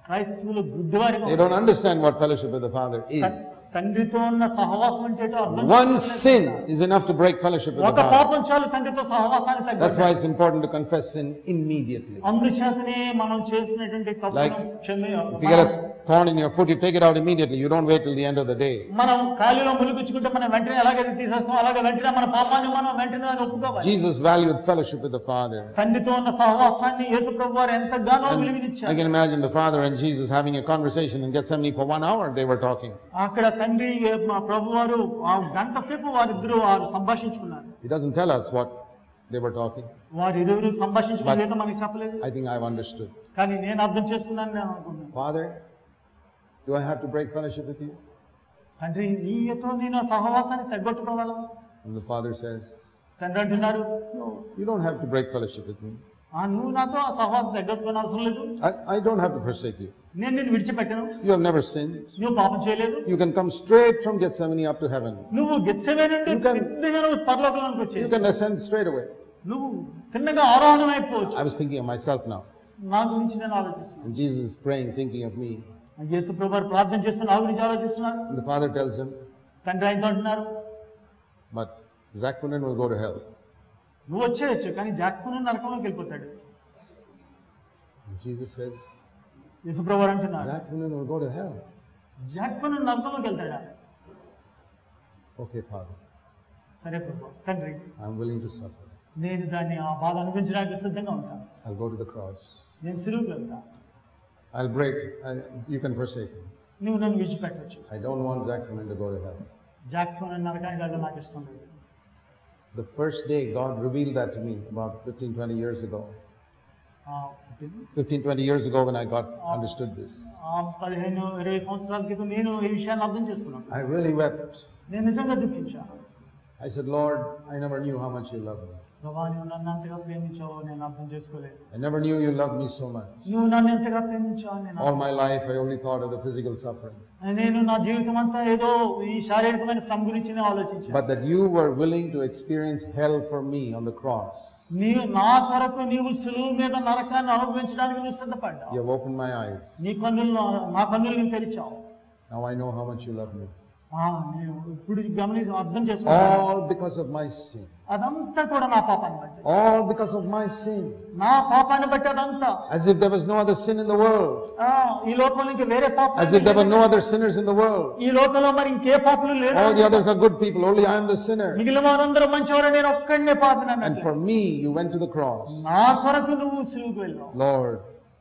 క్రైస్తవులు గుడ్డివారిగా They don't understand what fellowship with the Father is. తండ్రితో ఉన్న సహవాసం అంటే ఏంటో అర్థం One sin is enough to break fellowship with the ఒక Father. పాపం చాలు తండ్రితో సహవాసాన్ని That's తగ్గ why it's important to confess sin immediately. అందుచేతనే మనం చేసినటువంటి Like, తప్పును If you get a thorn in your foot, you take it out immediately. You don't wait till the end of the day. మనం కాలిలో ములుగుచ్చుకుంటే మనం వెంటనే ఎలాగైతే తీసేస్తాం అలాగే వెంటనే మన పాపాన్ని మనం వెంటనే ఒప్పుకోవాలి. Jesus valued fellowship with the Father. తండ్రితో ఉన్న సహవాసాన్ని యేసు ప్రభువు వారు ఎంతగానో I విలువనిచ్చారు. can imagine the Father and Jesus having a conversation in Gethsemane for 1 hour. They were talking. అక్కడ తండ్రి ప్రభువారు ఆ గంట సేపు వారిద్దరూ సంభాషించుకున్నారు. He doesn't tell us what they were talking. వారు ఇరువురు సంభాషించుకునేదో మనకి చెప్పలేదు. I think I've understood. కానీ నేను అర్థం చేసుకున్నాను నేను అనుకున్నాను. Father, do I have to break fellowship with you? తండ్రి నీతో నేను సహవాసాన్ని తగ్గొట్టుకోగలవా? And the Father says, తండ్రి అంటున్నారు, no, you don't have to break fellowship with me. నువ్వు నాతో ఆ సహవాసం తగ్గొట్టుకోని అవసరం లేదు. I don't have to forsake you. నేను నిన్ను విడిచిపెట్టను. You have never sinned. నువ్వు పాపం చేయలేదు. You can come straight from Gethsemane up to heaven. నువ్వు గెత్సేమనే నుండి తిన్నగా పరలోకంలోకి వచ్చేయ్. You can ascend straight away. నువ్వు తిన్నగా ఆరోహణం అయిపోవచ్చు. I was thinking of myself now. నా గురించి నేను ఆలోచిస్తున్నాను. And Jesus is praying, thinking of me. యేసు ప్రభువు ప్రార్థన చేస్తూ నా గురించి ఆలోచిస్తున్నారు. And the Father tells him, తండ్రి ఆయనతో అంటున్నారు, but Zachariah will go to hell. నువ్వు వచ్చేయచ్చు కానీ జాక్కును నరకంలోకి వెళ్ళిపోతాడు. And Jesus says, యేసు ప్రభువు అంటున్నారు, Zachariah will go to hell. జాక్కును నరకంలోకి వెళ్తాడా? Okay, Father. సరే ప్రభువు, తండ్రి I'm willing to suffer. నేను దాన్ని ఆ బాధ అనుభవించడానికి సిద్ధంగా ఉంటాను. I'll go to the cross. నేను సిలువకి వెళ్తాను. I'll break. You can forsake me. నువ్వు నన్ను విడిచిపెట్టవచ్చు. I don't want Zachariah to go to hell. జాక్కును నరకానికి వెళ్ళడం నాకు ఇష్టం లేదు. The first day God revealed that to me about 15-20 years ago. 15-20 years ago when I understood this. 15-20 సంవత్సరాల క్రితం నేను ఈ విషయాన్ని అర్థం చేసుకున్నాను. I really wept. నేను నిజంగా దుఃఖించాను. I said, Lord, I never knew how much you loved me. ప్రభువా, నువ్వు నన్ను ఎంతగా ప్రేమించావో నేను అర్థం చేసుకోలేదు. I never knew you loved me so much. నువ్వు నన్ను ఎంతగా ప్రేమించావో నేను All my life I only thought of the physical suffering. నేను నా జీవితం అంతా ఏదో ఈ శారీరకమైన శ్రమ గురించి ఆలోచించాను. But that you were willing to experience hell for me on the cross. నా కొరకు నీవు సిలువ మీద నరకాన్ని అనుభవించడానికి నువ్వు సిద్ధపడ్డావు. You have opened my eyes. నా కన్నులు నీవు తెరిచావు. Now I know how much you love me. నేను ఇప్పుడు గమనించి అర్థం చేసుకున్నాను. All because of my sin. అదంతా కూడా నా పాపాన్ని బట్టి. All because of my sin. నా పాపాన్ని బట్టి అదంతా. As if there was no other sin in the world. ఈ లోకంలో ఇంకా వేరే పాపం. As if there were no other sinners in the world. ఈ లోకంలో మరి ఇంకే పాపులు లేరు. All the others are good people. Only I am the sinner. మిగిలిన వారందరూ మంచివారు, నేను ఒక్కడే పాపినన్నాను. And for me you went to the cross. నా కొరకు నువ్వు సిలువకు వెళ్ళావు. Lord,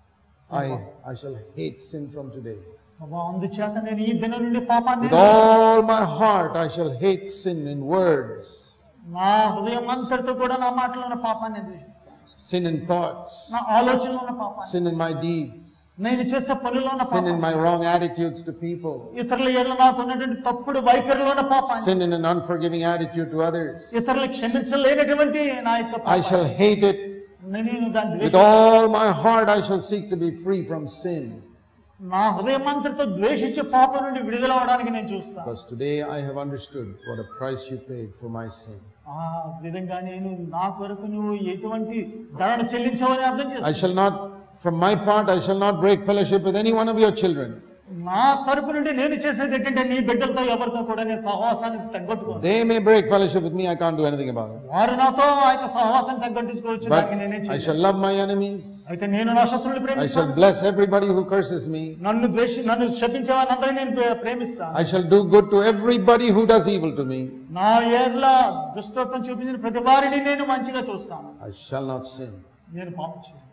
I shall hate sin from today. అందుచేత నేను ఈ దినం నుండి పాపాన్ని with all my heart I shall hate sin in words. నా హృదయం అంతటితో కూడా నా మాటలో ఉన్న పాపాన్ని ద్వేషిస్తాను. Sin in thoughts. నా ఆలోచనలో ఉన్న పాపాన్ని. Sin in my deeds. నేను చేసే పనుల్లో ఉన్న Sin in పాపాన్ని. my wrong attitudes to people. ఇతరుల ఎడల నాకు ఉన్నటువంటి తప్పుడు వైఖరిలో ఉన్న పాపాన్ని. Sin in an unforgiving attitude to others. ఇతరులు క్షమించలేనటువంటి నా యొక్క I పాపాన్ని. shall hate it. నేను దాన్ని With all my heart I shall seek to be free from sin. నా హృదయం అంతటితో ద్వేషించే పాపం నుండి విడుదల అవడానికి నేను చూస్తాను. Because today I have understood what a price you paid for my sin. ఆ విధంగా నేను నా కొరకు నువ్వు ఎటువంటి ధరను చెల్లించావని అర్థం I చేస్తాను. shall not, from my part, I shall not break fellowship with any one of your children. నా తరపు నుండి నేను చేసేది ఏంటంటే నీ బిడ్డలతో ఎవరితో కూడా నేను సహవాసాన్ని తగ్గొట్టుకోను. They may break fellowship with me, I can't do anything about it. వారు నాతో ఆ యొక్క సహవాసాన్ని తగ్గొట్టుకోవచ్చు, But దానికి నేనే I చేయను. shall love my enemies. అయితే నేను నా శత్రువులను I ప్రేమిస్తాను. shall bless everybody who curses me. నన్ను శపించే వారందరినీ నేను ప్రేమిస్తాను. I shall do good to everybody who does evil to me. నా ఎడల దుష్టత్వం చూపించిన ప్రతి వారిని నేను మంచిగా చూస్తాను. I shall not sin. నేను పాపం చేయను.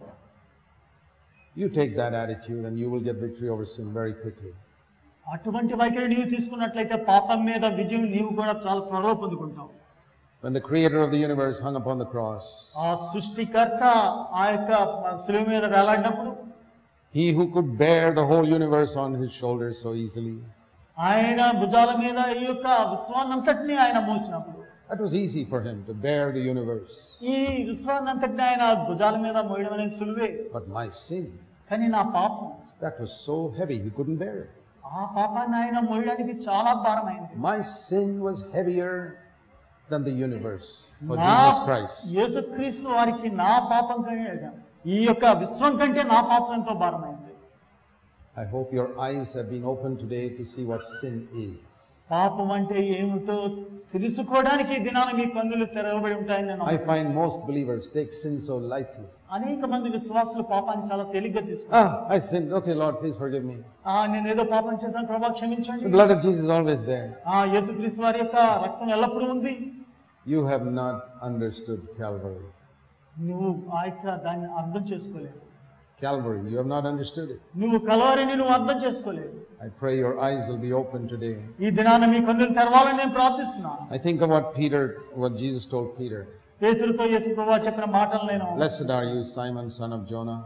You take that attitude and you will get victory over sin very quickly. అటువంటి వైఖరి నీవు తీసుకున్నట్లయితే పాపం మీద విజయం నీవు కూడా చాలా త్వరలో పొందుకుంటావు. When the creator of the universe hung upon the cross, ఆ సృష్టికర్త ఆ యొక్క శిలువ మీద వేలాడినప్పుడు he who could bear the whole universe on his shoulders so easily, ఆయన భుజాల మీద ఈ యొక్క విశ్వాన్నంతటిని ఆయన మోసినప్పుడు, that was easy for him to bear the universe. ఈ విశ్వాన్నంతటిని ఆయన భుజాల మీద మోయడం అనేది సులువే. But my sin, కానీ నా పాపం, that was so heavy he couldn't bear it. ఆ పాపాన్ని ఆయన మోయడానికి చాలా భారమైంది. My sin was heavier than the universe for నా Jesus Christ. యేసుక్రీస్తు వారికి నా పాపం కంటే ఈ యొక్క విశ్వం కంటే నా పాపం ఎంతో భారమైంది. I hope your eyes have been opened today to see what sin is. పాపం అంటే ఏమిటో తెలుసుకోవడానికి ఈ దినాన మీ కన్నులు తెరవబడి ఉంటాయని నేను I find most believers take sin so lightly. అనేక మంది విశ్వాసులు పాపాన్ని చాలా తేలిగ్గా తీసుకుంటారు. I sinned. Okay, Lord, please forgive me. నేను ఏదో పాపం చేశాను, ప్రభువా క్షమించండి. The blood of Jesus is always there. యేసుక్రీస్తు వారి యొక్క రక్తం ఎల్లప్పుడూ ఉంది. You have not understood Calvary. నువ్వు ఆ యొక్క దాన్ని అర్థం చేసుకోలేదు. Calvary, you have not understood it. నువ్వు కల్వరిని నువ్వు అర్థం చేసుకోలేదు. I pray your eyes will be open today. ఈ దినాన మీ కన్నులు తెరవాలని నేను ప్రార్థిస్తున్నాను. I think of what Jesus told Peter. పేతురుతో యేసు ప్రభువు చెప్పిన మాటలు నేను, Blessed are you, Simon, son of Jonah.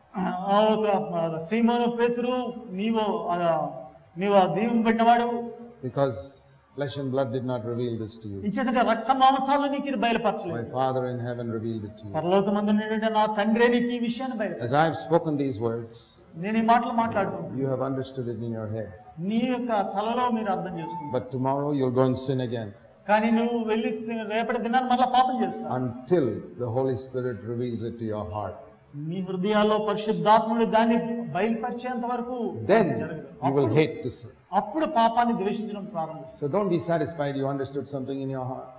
సీమోను పేతురు, నీవు దీవింపబడినవాడు. Because flesh and blood did not reveal this to you. ఇంచేతంటే రక్త మాంసాలు నీకు ఇది బయలుపరచలేదు. My Father in heaven revealed it to you. పరలోకమందు ఉన్నటువంటి నా తండ్రే నీకు ఈ విషయాన్ని బయలుపరిచాడు. As I have spoken these words, నేను ఈ మాటలు మాట్లాడుతున్నాను. you have understood it in your head. నీ యొక్క తలలో మీరు అర్థం చేసుకుంటారు. But tomorrow you'll go and sin again. కానీ నువ్వు వెళ్ళి రేపటి దినాన్ని మళ్ళీ పాపం చేస్తావు. Until the Holy Spirit reveals it to your heart. నీ హృదయాల్లో పరిశుద్ధాత్ముడు దాన్ని బయలుపరిచేంత వరకు Then you will hate to sin. అప్పుడు పాపాన్ని ద్వేషించడం ప్రారంభిస్తారు. So don't be satisfied you understood something in your heart.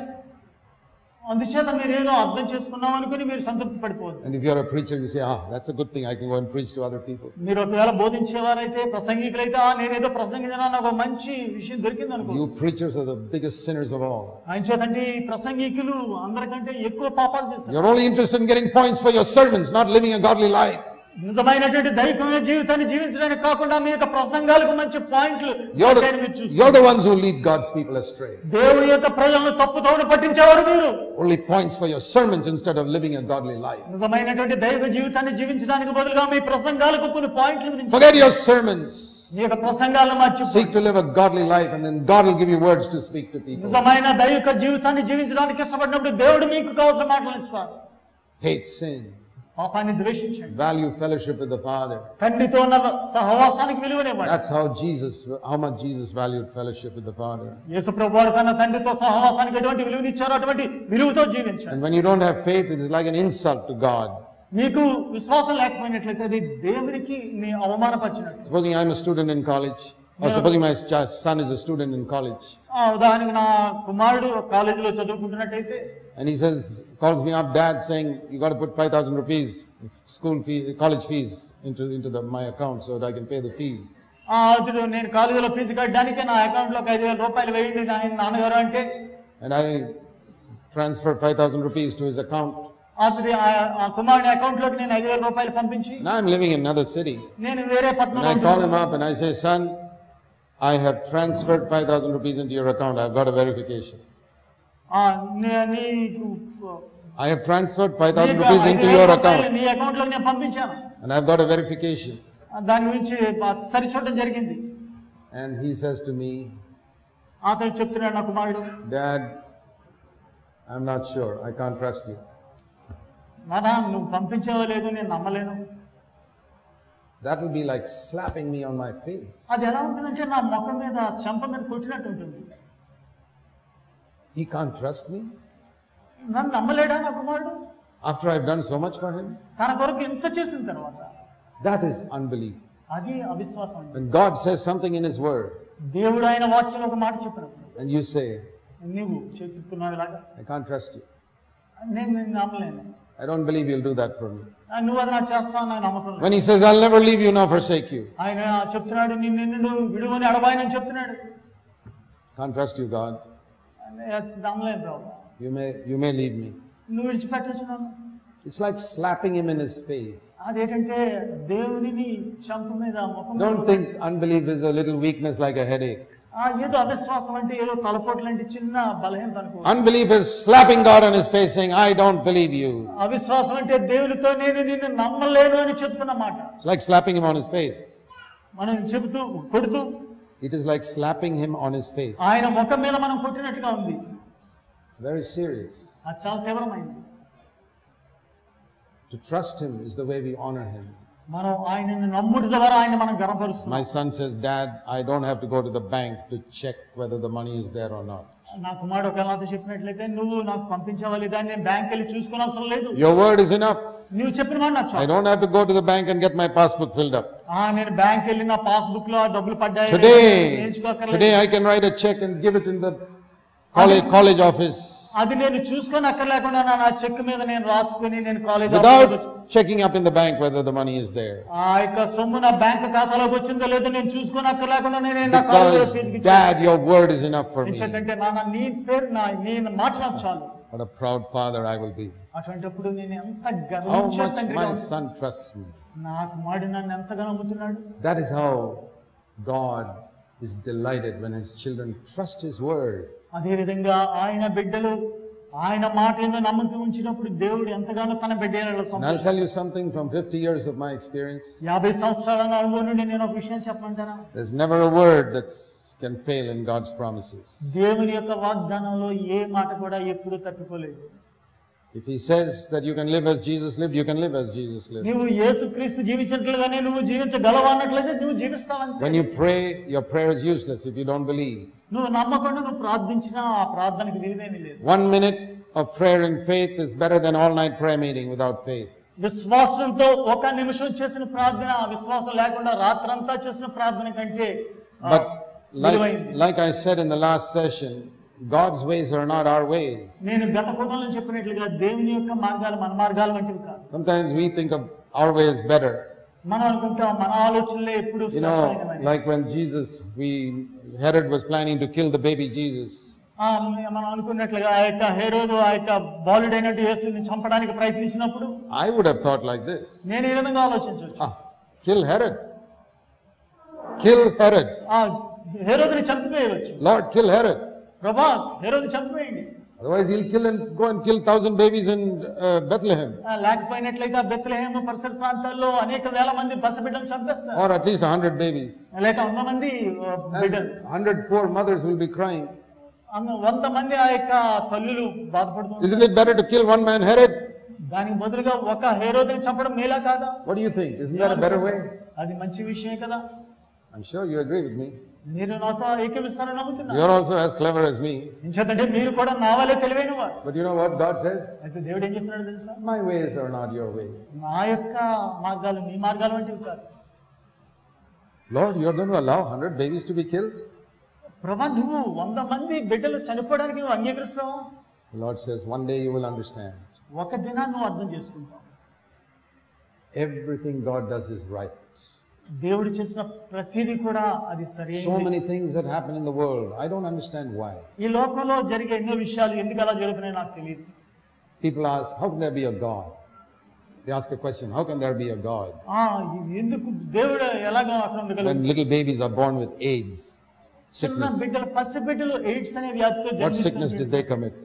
అందుచేత మీరు ఏదో అర్థం చేసుకున్నాం అనుకుని మీరు సంతృప్తి పడిపోవద్దు. And if you're a preacher, you say, that's a good thing, I can go and preach to other people. మీరు ఒకవేళ బోధించేవారైతే, ప్రసంగికులైతే, నేనేదో ప్రసంగించినా నాకు ఒక మంచి విషయం దొరికింది అనుకో. You preachers are the biggest sinners of all. అంచేతంటే ఈ ప్రసంగికులు అందరికంటే ఎక్కువ పాపాలు చేస్తారు. You're only interested in getting points for your sermons, not living a godly life. నిజమైనటువంటి దైవికమైన జీవితాన్ని జీవించడానికి కాకుండా మీ యొక్క ప్రసంగాలకు మంచి పాయింట్లు you're the ones who lead God's people astray. దేవుని యొక్క ప్రజలను తప్పుదోవ పట్టించేవారు మీరు. Only points for your sermons instead of living a godly life. నిజమైనటువంటి దైవ జీవితాన్ని జీవించడానికి బదులుగా మీ ప్రసంగాలకు కొన్ని పాయింట్ల గురించి. Forget your sermons. మీ యొక్క ప్రసంగాలను మర్చిపోండి. Seek to live a godly life and then God will give you words to speak to people. నిజమైన దైవిక జీవితాన్ని జీవించడానికి ఇష్టపడినప్పుడు దేవుడు మీకు కావాల్సిన మాటలు ఇస్తారు. Hate sin. పాపాన్ని ద్వేషించండి. Value fellowship with the Father. తండ్రితో ఉన్న సహవాసానికి విలువనివ్వండి. That's how much Jesus valued fellowship with the Father. యేసు ప్రభువు తన తండ్రితో సహవాసానికి ఎటువంటి విలువనిచ్చారో అటువంటి విలువతో జీవించండి. And when you don't have faith, it is like an insult to God. మీకు విశ్వాసం లేకపోయినట్లయితే అది దేవునికి నీ అవమానపరిచినట్టు. Supposing I'm a student in college, or supposing my son is a student in college. ఉదాహరణకి నా కుమారుడు కాలేజీలో చదువుకుంటున్నట్టయితే, and he calls me up, Dad, saying you got to put 5,000 rupees school fee, college fees into my account so that I can pay the fees. అతడు నేను కాలేజీలో fee కట్టడానికి నా account లోకి 5,000 రూపాయలు వేయండి నాన్నగారు అంటే, and I transferred 5,000 rupees to his account. అతడి ఆ కుమారుని అకౌంట్ లోకి నేను 5,000 రూపాయలు పంపించి, now I'm living in another city. నేను వేరే పట్టణంలో I call him up and I say, son, I have transferred 5,000 rupees into your account. I've got a verification. I have transferred 5,000 rupees into your account. నీ account లోకి నేను పంపించాను. And I've got a verification. దాని గురించి సరిచూడడం జరిగింది. And he says to me, అతడు చెప్తున్నాడు నా కుమారుడు, Dad, I'm not sure. I can't trust you. నాన్న నువ్వు పంపించావో లేదో నేను నమ్మలేను. That will be like slapping me on my face. అది ఎలా ఉంటుందంటే నా ముఖం మీద చెంప మీద కొట్టినట్టు ఉంటుంది. He can't trust me. నన్ను నమ్మలేడా నా కుమారుడు? After I've done so much for him. తన కొరకు ఎంత చేసిన తర్వాత. That is unbelief. అది అవిశ్వాసం. When God says something in His Word. దేవుడు ఆయన వాక్యంలో ఒక మాట చెప్పినప్పుడు. And you say, నువ్వు చెప్తున్నావు ఇలాగా, I can't trust you. నేను నమ్మలేను. I don't believe you'll do that for me. నువ్వు అది నాకు చేస్తావు నాకు నమ్మకం లేదు. When he says, I'll never leave you nor forsake you. ఆయన చెప్తున్నాడు నిన్ను విడువని అడబాయనని చెప్తున్నాడు. Can't trust you, God. నమ్మలేను Prabhu. You may leave me. నువ్వు విడిచిపెట్టొచ్చు నన్ను. It's like slapping him in his face. అదేంటంటే దేవునిని చెంప మీద ముఖం. Don't think unbelief is a little weakness like a headache. ఏదో అవిశ్వాసం అంటే ఏదో తలపోటు లాంటి చిన్న బలహీనత అనుకో. Unbelief is slapping God on his face saying, I don't believe you. అవిశ్వాసం అంటే దేవునితో నేను నిన్ను నమ్మలేను అని చెప్తున్న మాట. It's like slapping him on his face. మనం చెబుతూ కొడుతూ. It is like slapping him on his face. ఆయన ముఖం మీద మనం కొట్టినట్టుగా ఉంది. Very serious. అది చాలా తీవ్రమైంది. To trust him is the way we honor him. మనం ఆయనను నమ్ముట ద్వారా ఆయన మనం గర్వపరుస్తాం. My son says, Dad, I don't have to go to the bank to check whether the money is there or not. నా కుమారుడు ఒకవేళ నాతో చెప్పినట్లయితే నువ్వు నాకు పంపించావా లేదా అని నేను బ్యాంక్ వెళ్ళి చూసుకునే అవసరం లేదు. Your word is enough. నువ్వు చెప్పిన మాట నాకు చాలు. I don't have to go to the bank and get my passbook filled up. నేను బ్యాంక్ వెళ్ళి నా పాస్బుక్ లో డబ్బులు పడ్డాయి Today I can write a check and give it in the college office. అది నేను చూసుకొని అక్కర్లేకుండా నా చెక్ మీద నేను రాసుకొని నేను college without checking up in the bank whether the money is there. ఆ యొక్క సొమ్ము నా బ్యాంక్ ఖాతాలోకి వచ్చిందో లేదో నేను చూసుకొని అక్కర్లేకుండా నేను నా కాలేజ్ ఫీజుకి Dad, your word is enough for me. ఎందుకంటే నీ పేరు నీ మాట నాకు చాలు. What a proud father I will be. అటువంటిప్పుడు నేను ఎంత How much my son trusts me. నా కుమారుడు నన్ను ఎంతగా నమ్ముతున్నాడు. That is how God is delighted when his children trust his word. అదే విధంగా ఆయన బిడ్డలు ఆయన మాట మీద నమ్మకం ఉంచినప్పుడు దేవుడు ఎంతగానో తన బిడ్డలను సంతోషిస్తాడు. I'll tell you something from 50 years of my experience. 50 సంవత్సరాల అనుభవం నుండి నేను ఒక విషయం చెప్పమంటారా? There's never a word that can fail in God's promises. దేవుని యొక్క వాగ్దానంలో ఏ మాట కూడా ఎప్పుడూ తప్పిపోలేదు. If he says that you can live as Jesus lived, you can live as Jesus lived. నువ్వు యేసుక్రీస్తు జీవించినట్లుగానే నువ్వు జీవించగలవు అన్నట్లయితే నువ్వు జీవిస్తావంతే. When you pray, your prayer is useless if you don't believe. నువ్వు నమ్మకుండా నువ్వు ప్రార్థించినా ఆ ప్రార్థనకి విలువేమీ లేదు. 1 minute of prayer in faith is better than all night prayer meeting without faith. విశ్వాసంతో ఒక నిమిషం చేసిన ప్రార్థన విశ్వాసం లేకుండా రాత్రంతా చేసిన ప్రార్థన కంటే But like I said in the last session, God's ways are not our ways. నేను గత కూటంలో చెప్పినట్లుగా దేవుని యొక్క మార్గాలు మన మార్గాలు వంటివి కాదు. Sometimes we think of our way is better. మనం అనుకుంటాం మన ఆలోచనలే ఎప్పుడు శ్రేష్టమైనవని. Like when Herod was planning to kill the baby Jesus. మనం అనుకున్నట్లుగా ఆ యొక్క హేరోదు ఆ యొక్క బాలుడైనట్టు యేసుని చంపడానికి ప్రయత్నించినప్పుడు I would have thought like this. నేను ఈ విధంగా ఆలోచించవచ్చు. Kill Herod. Kill Herod. హేరోదుని చంపివేయవచ్చు. Lord, kill Herod. ప్రభా హేరోదుని చంపివేయండి. Otherwise he'll go and kill 1,000 babies in Bethlehem. లేకపోయినట్లయితే బెత్లెహేము పరిసర ప్రాంతాల్లో అనేక వేల మంది పసిబిడ్డలను చంపేస్తారు. Or at least 100 babies. లేక 100 మంది బిడ్డలు. 100 poor mothers will be crying. 100 మంది ఆ యొక్క తల్లులు బాధపడుతూ. Isn't it better to kill one man, Herod? దానికి బదులుగా ఒక హేరోదుని చంపడం మేలా కాదా? What do you think? Isn't that a better way? అది మంచి విషయమే కదా? I'm sure you agree with me. మీరు నాతో ఏకీభవిస్తారని నమ్ముతున్నాను. You're also as clever as me. ఎందుకంటే మీరు కూడా నా వలే తెలివైనవారు. But you know what God says? అయితే దేవుడు ఏం చెప్తున్నాడు తెలుసా? My ways are not your ways. నా యొక్క మార్గాలు మీ మార్గాలు వంటివి కాదు. Lord, you're going to allow 100 babies to be killed? ప్రభా నువ్వు 100 మంది బిడ్డలు చనిపోవడానికి నువ్వు అంగీకరిస్తావా? The Lord says one day you will understand. ఒక దినాన్ని నువ్వు అర్థం చేసుకుంటావు. Everything God does is right. దేవుడు చేసిన ప్రతిదీ కూడా అది సరైనది. So many things that happen in the world, I don't understand why. ఈ లోకంలో జరిగే ఎన్నో విషయాలు ఎందుకు అలా జరుగుతున్నాయో నాకు తెలియదు. People ask, how can there be a God? They ask a question, how can there be a God? ఎందుకు దేవుడు ఎలాగో అక్కడ ఉండగలడు? When little babies are born with AIDS, చిన్న బిడ్డలు పసిబిడ్డలు ఎయిడ్స్ అనే వ్యాధితో జన్మిస్తారు. What sickness did they commit?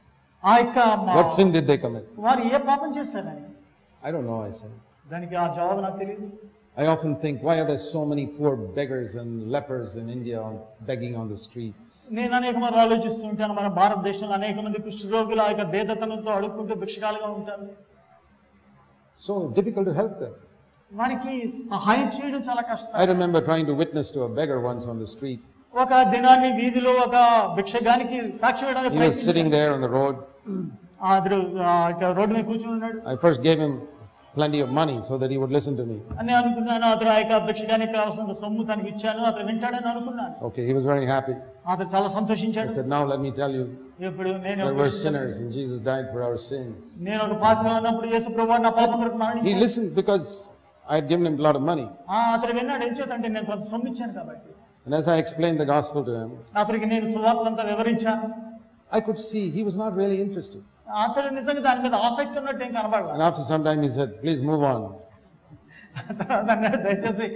What sin did they commit? వారు ఏ పాపం చేశారని? I don't know, I said. దానికి ఆ జవాబు నాకు తెలియదు. I often think, why are there so many poor beggars and lepers in India begging on the streets? నేను అనేక మార్లు ఆలోచిస్తూ ఉంటాను, మన భారతదేశంలో అనేక మంది కుష్ఠరోగులు ఆ యొక్క బేదతనంతో అడుక్కుంటూ భిక్షకాలుగా ఉంటారు. So difficult to help them. వారికి సహాయం చేయడం చాలా కష్టం. I remember trying to witness to a beggar once on the street. ఒక దినాన్ని వీధిలో ఒక భిక్షగానికి సాక్షి ఇవ్వడానికి He was sitting there on the road. రోడ్డు మీద కూర్చుని ఉన్నాడు. I first gave him plenty of money so that he would listen to me. అని అనుకున్నాను. అతను ఆ యొక్క భిక్షగానికి కావాల్సిన సొమ్ము తనకి ఇచ్చాను, అతను వింటాడని అనుకున్నాను. Okay, he was very happy. అతను చాలా సంతోషించాడు. I said, now let me tell you, ఇప్పుడు there were sinners and Jesus died for our sins. నేను ఒక పాపిగా ఉన్నప్పుడు యేసు ప్రభువు నా పాపం కొరకు మరణించాడు. He listened because I had given him a lot of money. అతను విన్నాడు, ఏం చేతంటే నేను కొంత సొమ్ము ఇచ్చాను కాబట్టి. And as I explained the gospel to him, అతనికి నేను సువార్తంతా వివరించాను. I could see he was not really interested. అతడు నిజంగా దాని మీద ఆసక్తి ఉన్నట్టు ఏం కనబడలేదు. And after some time he said, please move on. అన్నాడు, దయచేసి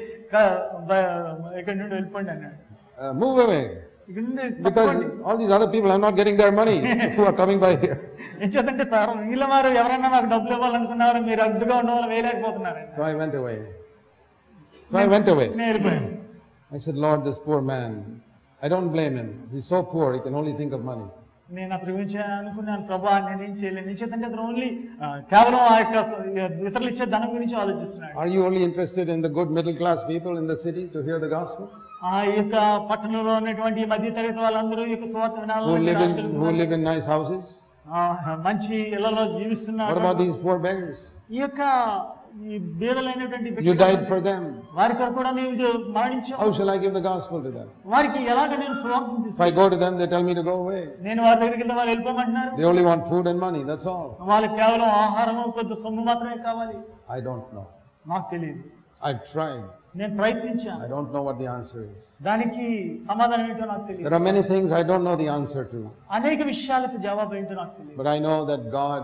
ఇక్కడ నుండి వెళ్ళిపోండి అన్నాడు. Move away. Because all these other people are not getting their money who are coming by here. ఏం చేతంటే వీళ్ళ వారు ఎవరైనా నాకు డబ్బులు ఇవ్వాలనుకున్నారు, మీరు అడ్డుగా ఉండడం వల్ల వేయలేకపోతున్నారు. So I went away. నేను వెళ్ళిపోయాను. I said, Lord, this poor man, I don't blame him. He's so poor, he can only think of money. నేను అతను గురించి అనుకున్నాను, ప్రభా నేనేం చేయలేను. ఏం చేతంటే అతను ఓన్లీ కేవలం ఆ యొక్క ఇతరులు ఇచ్చే ధనం గురించి ఆలోచిస్తున్నాడు. Are you only interested in the good middle class people in the city to hear the gospel? ఆ యొక్క పట్టణంలో ఉన్నటువంటి మధ్య తరగతి వాళ్ళందరూ ఈ యొక్క సువార్త who వినాలని live in nice houses. మంచి ఇళ్లలో జీవిస్తున్నారు. What about these poor beggars? ఈ యొక్క ఈ బీదలైనటువంటి You died for them. వారి కొరకు కూడా నీవు మరణించావు. How shall I give the gospel to them? వారికి ఎలాగ నేను సువార్తను If I తీసుకెళ్ళాలి? go to them, they tell me to go away. నేను వారి దగ్గరికి వెళ్తే వాళ్ళు వెళ్ళిపోమంటున్నారు. They only want food and money, that's all. వాళ్ళకి కేవలం ఆహారము కొద్ది సొమ్ము మాత్రమే కావాలి. I don't know. నాకు తెలియదు. I've tried. నేను ప్రయత్నించాను. I don't know what the answer is. దానికి సమాధానం ఏంటో నాకు There తెలియదు. are many things I don't know the answer to. అనేక విషయాలకు జవాబు ఏంటో నాకు తెలియదు. But I know that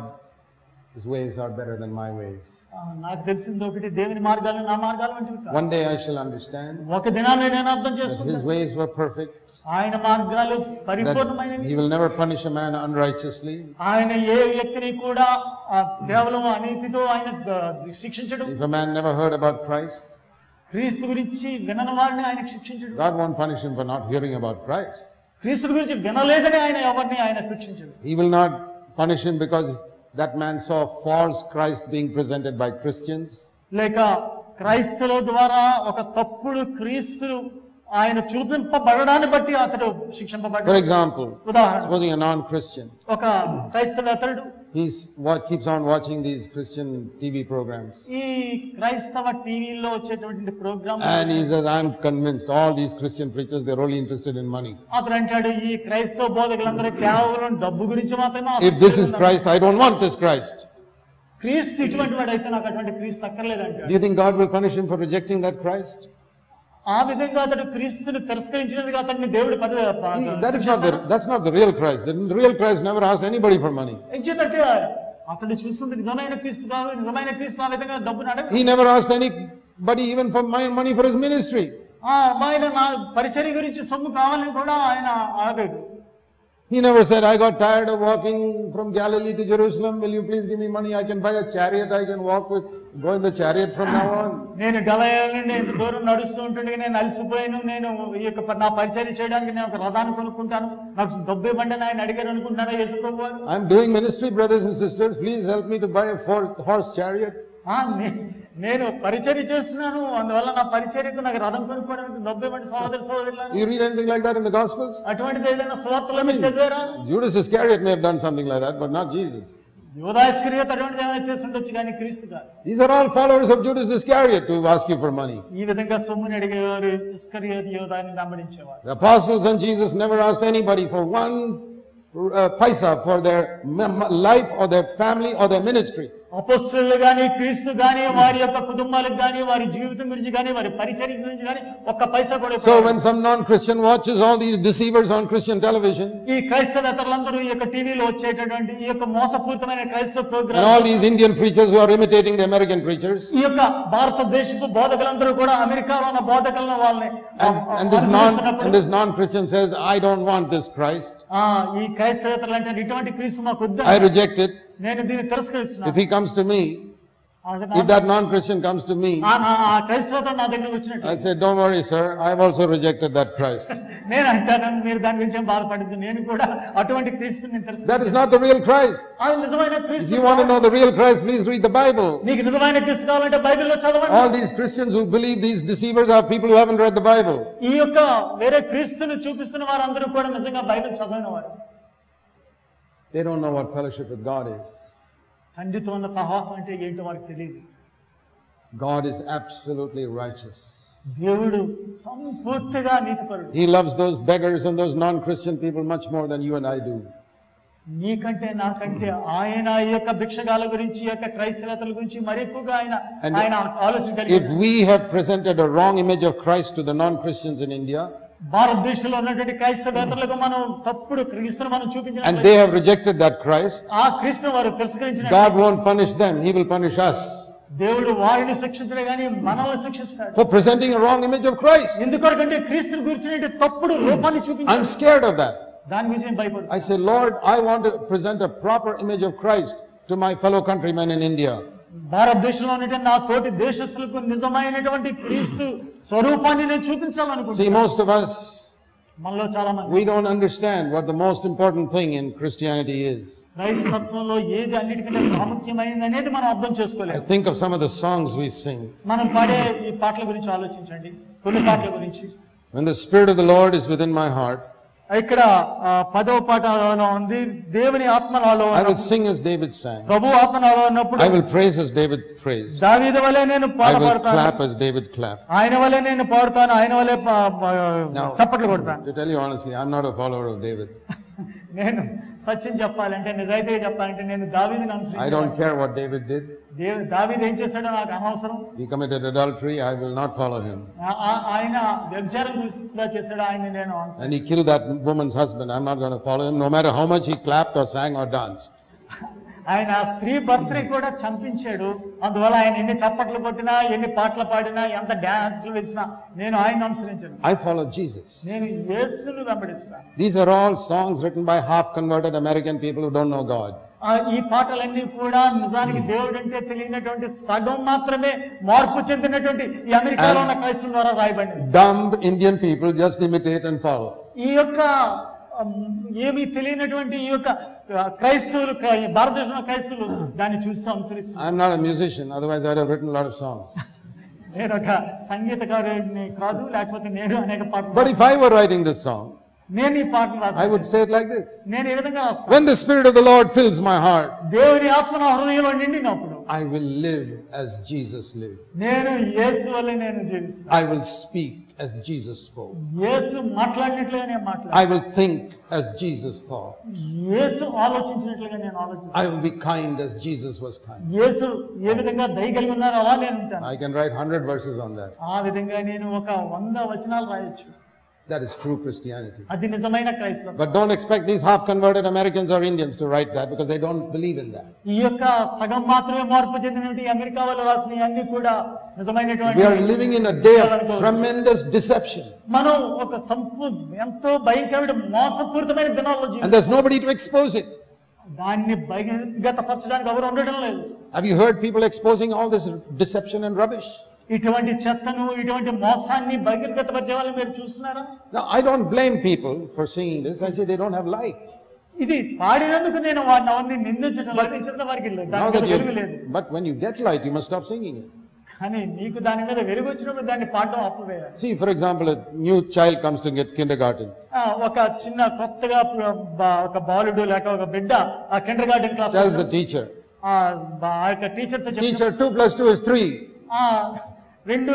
God's ways are better than my ways. నాకు తెలిసింది ఒకటి, దేవుని మార్గాలు నా మార్గాలు వంటివి కాదు. One day I shall understand ఒక దినాన్ని నేను అర్థం that His చేసుకుంటాను. ways were perfect, ఆయన మార్గాలు that పరిపూర్ణమైనవి. He will never punish a man unrighteously. ఆయన ఏ వ్యక్తిని కూడా కేవలం అనీతితో ఆయన శిక్షించడం. If a man never heard about Christ, క్రీస్తు గురించి వినని వారిని ఆయన శిక్షించడు. God won't punish him for not hearing about Christ. క్రీస్తు గురించి వినలేదని ఆయన ఎవరిని ఆయన శిక్షించడు. He will not punish him because that man saw false Christ being presented by Christians. లేక క్రైస్తవుల ద్వారా ఒక తప్పుడు క్రీస్తు ఆయన చూపింపబడడాన్ని బట్టి అతడు For శిక్షింపబడ్డాడు. example, ఉదాహరణ, supposing a non-Christian, ఒక క్రైస్తవేతరుడు keeps on watching these Christian TV programs. ఈ క్రైస్తవ టీవీలో వచ్చేటువంటి programme And he says, I'm convinced all these Christian preachers, they're only interested in money. అతడు అంటాడు, ఈ క్రైస్తవ బోధకులందరూ కేవలం డబ్బు గురించి మాత్రమే If this is Christ, I don't want this Christ. క్రీస్తు ఇటువంటి వాడు అయితే నాకు అటువంటి క్రీస్తు అక్కర్లేదు Do అంటాడు. you think God will punish him for rejecting that Christ? ఆ విధంగా అతడు క్రీస్తుని తిరస్కరించినందుకు అతన్ని దేవుడు That's not the real Christ. The real Christ never asked anybody for money. ఎంచేతంటే అతడు చూస్తుంది నిజమైన క్రీస్తు కాదు. నిజమైన క్రీస్తు ఆ విధంగా డబ్బును అడగ. He never asked anybody even for money for his ministry. ఆయన నా పరిచర్య గురించి సొమ్ము కావాలని కూడా ఆయన అడగదు. He never said, I got tired of walking from Galilee to Jerusalem. Will you please give me money? I can buy a chariot. I can go in the chariot from now on. నేను గలయాల నుండి ఇంత దూరం నడుస్తూ ఉంటుండగా నేను అలసిపోయాను. నేను ఈ యొక్క నా పరిచర్య చేయడానికి నేను ఒక రథాన్ని కొనుక్కుంటాను. నాకు డబ్బు ఇవ్వండి ఆయన అడిగారు అనుకుంటున్నారా యేసుప్రభువారు? I'm doing ministry, brothers and sisters. Please help me to buy a 4-horse chariot. నేను పరిచర్య చేస్తున్నాను, అందువల్ల నా పరిచర్యకు నాకు రథం కొనుక్కోవడానికి డబ్బు ఇవ్వండి సహోదర సహోదరులారా. You read anything like that in the Gospels? అటువంటిది ఏదైనా సువార్తలో మీరు చదివారా? Judas Iscariot may have done something like that, but not Jesus. యూదా ఇస్కరియోతు అటువంటిది ఏమైనా చేసి ఉండొచ్చు కానీ క్రీస్తు కాదు. These are all followers of Judas Iscariot who ask you for money. ఈ విధంగా సొమ్ముని అడిగేవారు ఇస్కరియోతు యూదాని వెంబడించేవారు. The apostles and Jesus never asked anybody for one paisa for their life or their family or their ministry. అపొస్తలులు గాని క్రీస్తు గాని వారి యొక్క కుటుంబాలకు గాని వారి జీవితం గురించి గాని వారి పరిచర్య గురించి గాని ఒక్క పైసా కూడా. So when some non-Christian watches all these deceivers on Christian television, ఈ క్రైస్తవేతరులందరూ ఈ యొక్క టీవీలో వచ్చేటటువంటి ఈ యొక్క మోసపూరితమైన క్రైస్తవ and programme, all these Indian preachers who are imitating the American preachers, ఈ యొక్క భారతదేశపు బోధకులందరూ కూడా అమెరికాలో ఉన్న బోధకులను వాళ్ళని and this non-Christian says, I don't want this Christ. ఈ క్రైస్తవేతరులు అంటే ఇటువంటి క్రీస్తు మాకు వద్దు, I reject it. నేను దీన్ని తిరస్కరిస్తున్నాను. If he comes to me, if that non-Christian comes to me, క్రైస్తవేతరుడు నా దగ్గరికి వచ్చినట్టు I'll say, don't worry, sir, I've also rejected that Christ. నేను అంటాను, మీరు దాని గురించి ఏం బాధపడద్దు, నేను కూడా అటువంటి క్రీస్తుని నేను That is తిరస్కరిస్తాను. not the real Christ. అది నిజమైన If క్రీస్తు. you want to know the real Christ, please read the Bible. నీకు నిజమైన క్రీస్తు కావాలంటే బైబిల్లో చదవండి. All these Christians who believe these deceivers are people who haven't read the Bible. ఈ యొక్క వేరే క్రీస్తుని చూపిస్తున్న వారందరూ కూడా నిజంగా బైబిల్ చదివిన వారు. They don't know what fellowship with God is. తండ్రితో ఉన్న సహవాసం అంటే ఏంటో వారికి తెలియదు. God is absolutely righteous. దేవుడు సంపూర్తిగా నీతిపరుడు. He loves those beggars and those non-Christian people much more than you and I do. నీకంటే నాకంటే ఆయన ఈ యొక్క భిక్షగాల గురించి ఈ యొక్క క్రైస్తవేతల గురించి మరి ఎక్కువగా ఆయన ఆలోచన కలిగి If we have presented a wrong image of Christ to the non-Christians in India, భారతదేశంలో ఉన్నటువంటి క్రైస్తవేతరులకు మనం తప్పుడు క్రీస్తును మనం చూపించిన and they have rejected that Christ, ఆ క్రీస్తును వారు తిరస్కరించిన God won't punish them. He will punish us దేవుడు వారిని శిక్షించడే గాని మనల్ని శిక్షిస్తాడు. for presenting a wrong image of Christ. ఎందుకంటే క్రీస్తుని గురించి తప్పుడు రూపాన్ని చూపించాడు. I'm scared of that. దాని గురించి నేను భయపడతాను. I say, Lord, I want to present a proper image of Christ to my fellow countrymen in India. భారతదేశంలో ఉన్నటువంటి నా తోటి దేశస్తులకు నిజమైనటువంటి క్రీస్తు స్వరూపాన్ని నేను చూపించాలనుకుంటున్నాను. See, most of us, మనలో చాలా మంది we don't understand what the most important thing in Christianity is. క్రైస్తవంలో ఏది అన్నిటికంటే ప్రాముఖ్యమైనది అనేది మనం అర్థం చేసుకోలేము. Think of some of the songs we sing. మనం పాడే ఈ పాటల గురించి ఆలోచించండి, కొన్ని పాటల గురించి. When the Spirit of the Lord is within my heart, ఇక్కడ 10వ పాఠంలో ఉంది, దేవుని ఆత్మ నాలో I will sing as David sang. ప్రభు ఆత్మ నాలో ఉన్నప్పుడు I will praise as David praised. దావీదు వలె నేను I will పాడతాను, clap as David clapped. ఆయన వలె నేను పాడతాను, ఆయన వలె Now, చప్పట్లు కొడతాను. to tell you honestly, I'm not a follower of David. నేను సత్యం చెప్పాలంటే, నిజాయితీగా చెప్పాలంటే, నేను దావీదుని I అనుసరించాను. don't care what David did. దావీదు ఏం చేశాడో నాకు అనవసరం. He committed adultery, I will not follow him. ఆయన వ్యభిచారం చేశాడు, ఆయన నేను అనుసరించాను. And he killed that woman's husband, I'm not going to follow him, no matter how much he clapped or sang or danced. ఆయన స్త్రీ భర్తని కూడా చంపించాడు. అందువల్ల ఆయన ఎన్ని చప్పట్లు కొట్టినా, ఎన్ని పాటలు పాడినా, ఎంత డాన్స్లు వేసినా నేను ఆయన అనుసరించాను. I follow Jesus. నేను యేసుని వెంబడిస్తాను. These are all songs written by half-converted American people who don't know God. ఈ పాటలన్నీ కూడా నిజానికి దేవుడు అంటే తెలియనటువంటి సగం మాత్రమే మార్పు చెందినటువంటి ఈ అమెరికాలో ఉన్న క్రైస్తవుల ద్వారా రాయబడింది. Dumb Indian people just imitate and follow. ఈ యొక్క ఏమీ తెలియనటువంటి ఈ యొక్క క్రైస్తవులు, భారతదేశంలో క్రైస్తవులు దాన్ని చూసి అనుసరిస్తారు. I'm not a musician, otherwise I'd have written a lot of songs. నేను ఒక సంగీతకారుడిని కాదు, లేకపోతే నేను అనేక పాటలు. But if I were writing this song, నేను ఈ పాటలు రాస్తాను, I would say it like this. నేను ఈ విధంగా రాస్తాను. When the Spirit of the Lord fills my heart, దేవుని ఆత్మ నా హృదయంలో నిండినప్పుడు I will live as Jesus lived. నేను యేసు వలె నేను జీవిస్తాను. I will speak as Jesus spoke. యేసు మాట్లాడినట్లుగా నేను మాట్లాడతాను. I will think as Jesus thought. యేసు ఆలోచించినట్లుగా నేను ఆలోచిస్తాను. I will be kind as Jesus was kind. యేసు ఏ విధంగా దయ కలిగి ఉన్నారో అలా నేను ఉంటాను. I can write 100 verses on that. ఆ విధంగా నేను ఒక 100 వచనాలు రాయొచ్చు. That is true Christianity. అది నిజమైన క్రైస్తవం. But don't expect these half-converted Americans or Indians to write that, because they don't believe in that. ఈ యొక్క సగం మాత్రమే మార్పు చెందినటువంటి అమెరికా వాళ్ళు రాసిన అన్ని కూడా నిజమైనటువంటి. We are living in a day of tremendous deception. మనం ఒక ఎంతో భయంకరమైన మోసపూరితమైన దినాల్లో And there's nobody to expose it. దాన్ని బహిర్గతపరచడానికి ఎవరు ఉండడం లేదు. Have you heard people exposing all this deception and rubbish? ఇటువంటి చెత్తను, ఇటువంటి మోసాన్ని బహిర్గతపరిచే వాళ్ళని మీరు చూస్తున్నారా? Now, I don't blame people for singing this. I say they don't have light. ఇది పాడినందుకు నేను వారిని ఎవరిని నిందించడం వారికి లేదు. But when you get light, you must stop singing it. కానీ నీకు దాని మీద వెలుగు వచ్చినప్పుడు దాన్ని పాడడం ఆపవేయాలి. See, for example, a new child comes to get kindergarten. ఒక చిన్న కొత్తగా ఒక బాలుడు లేక ఒక బిడ్డ ఆ kindergarten class Tells the teacher. ఆ యొక్క టీచర్ తో Teacher, 2 + 2 is 3. రెండు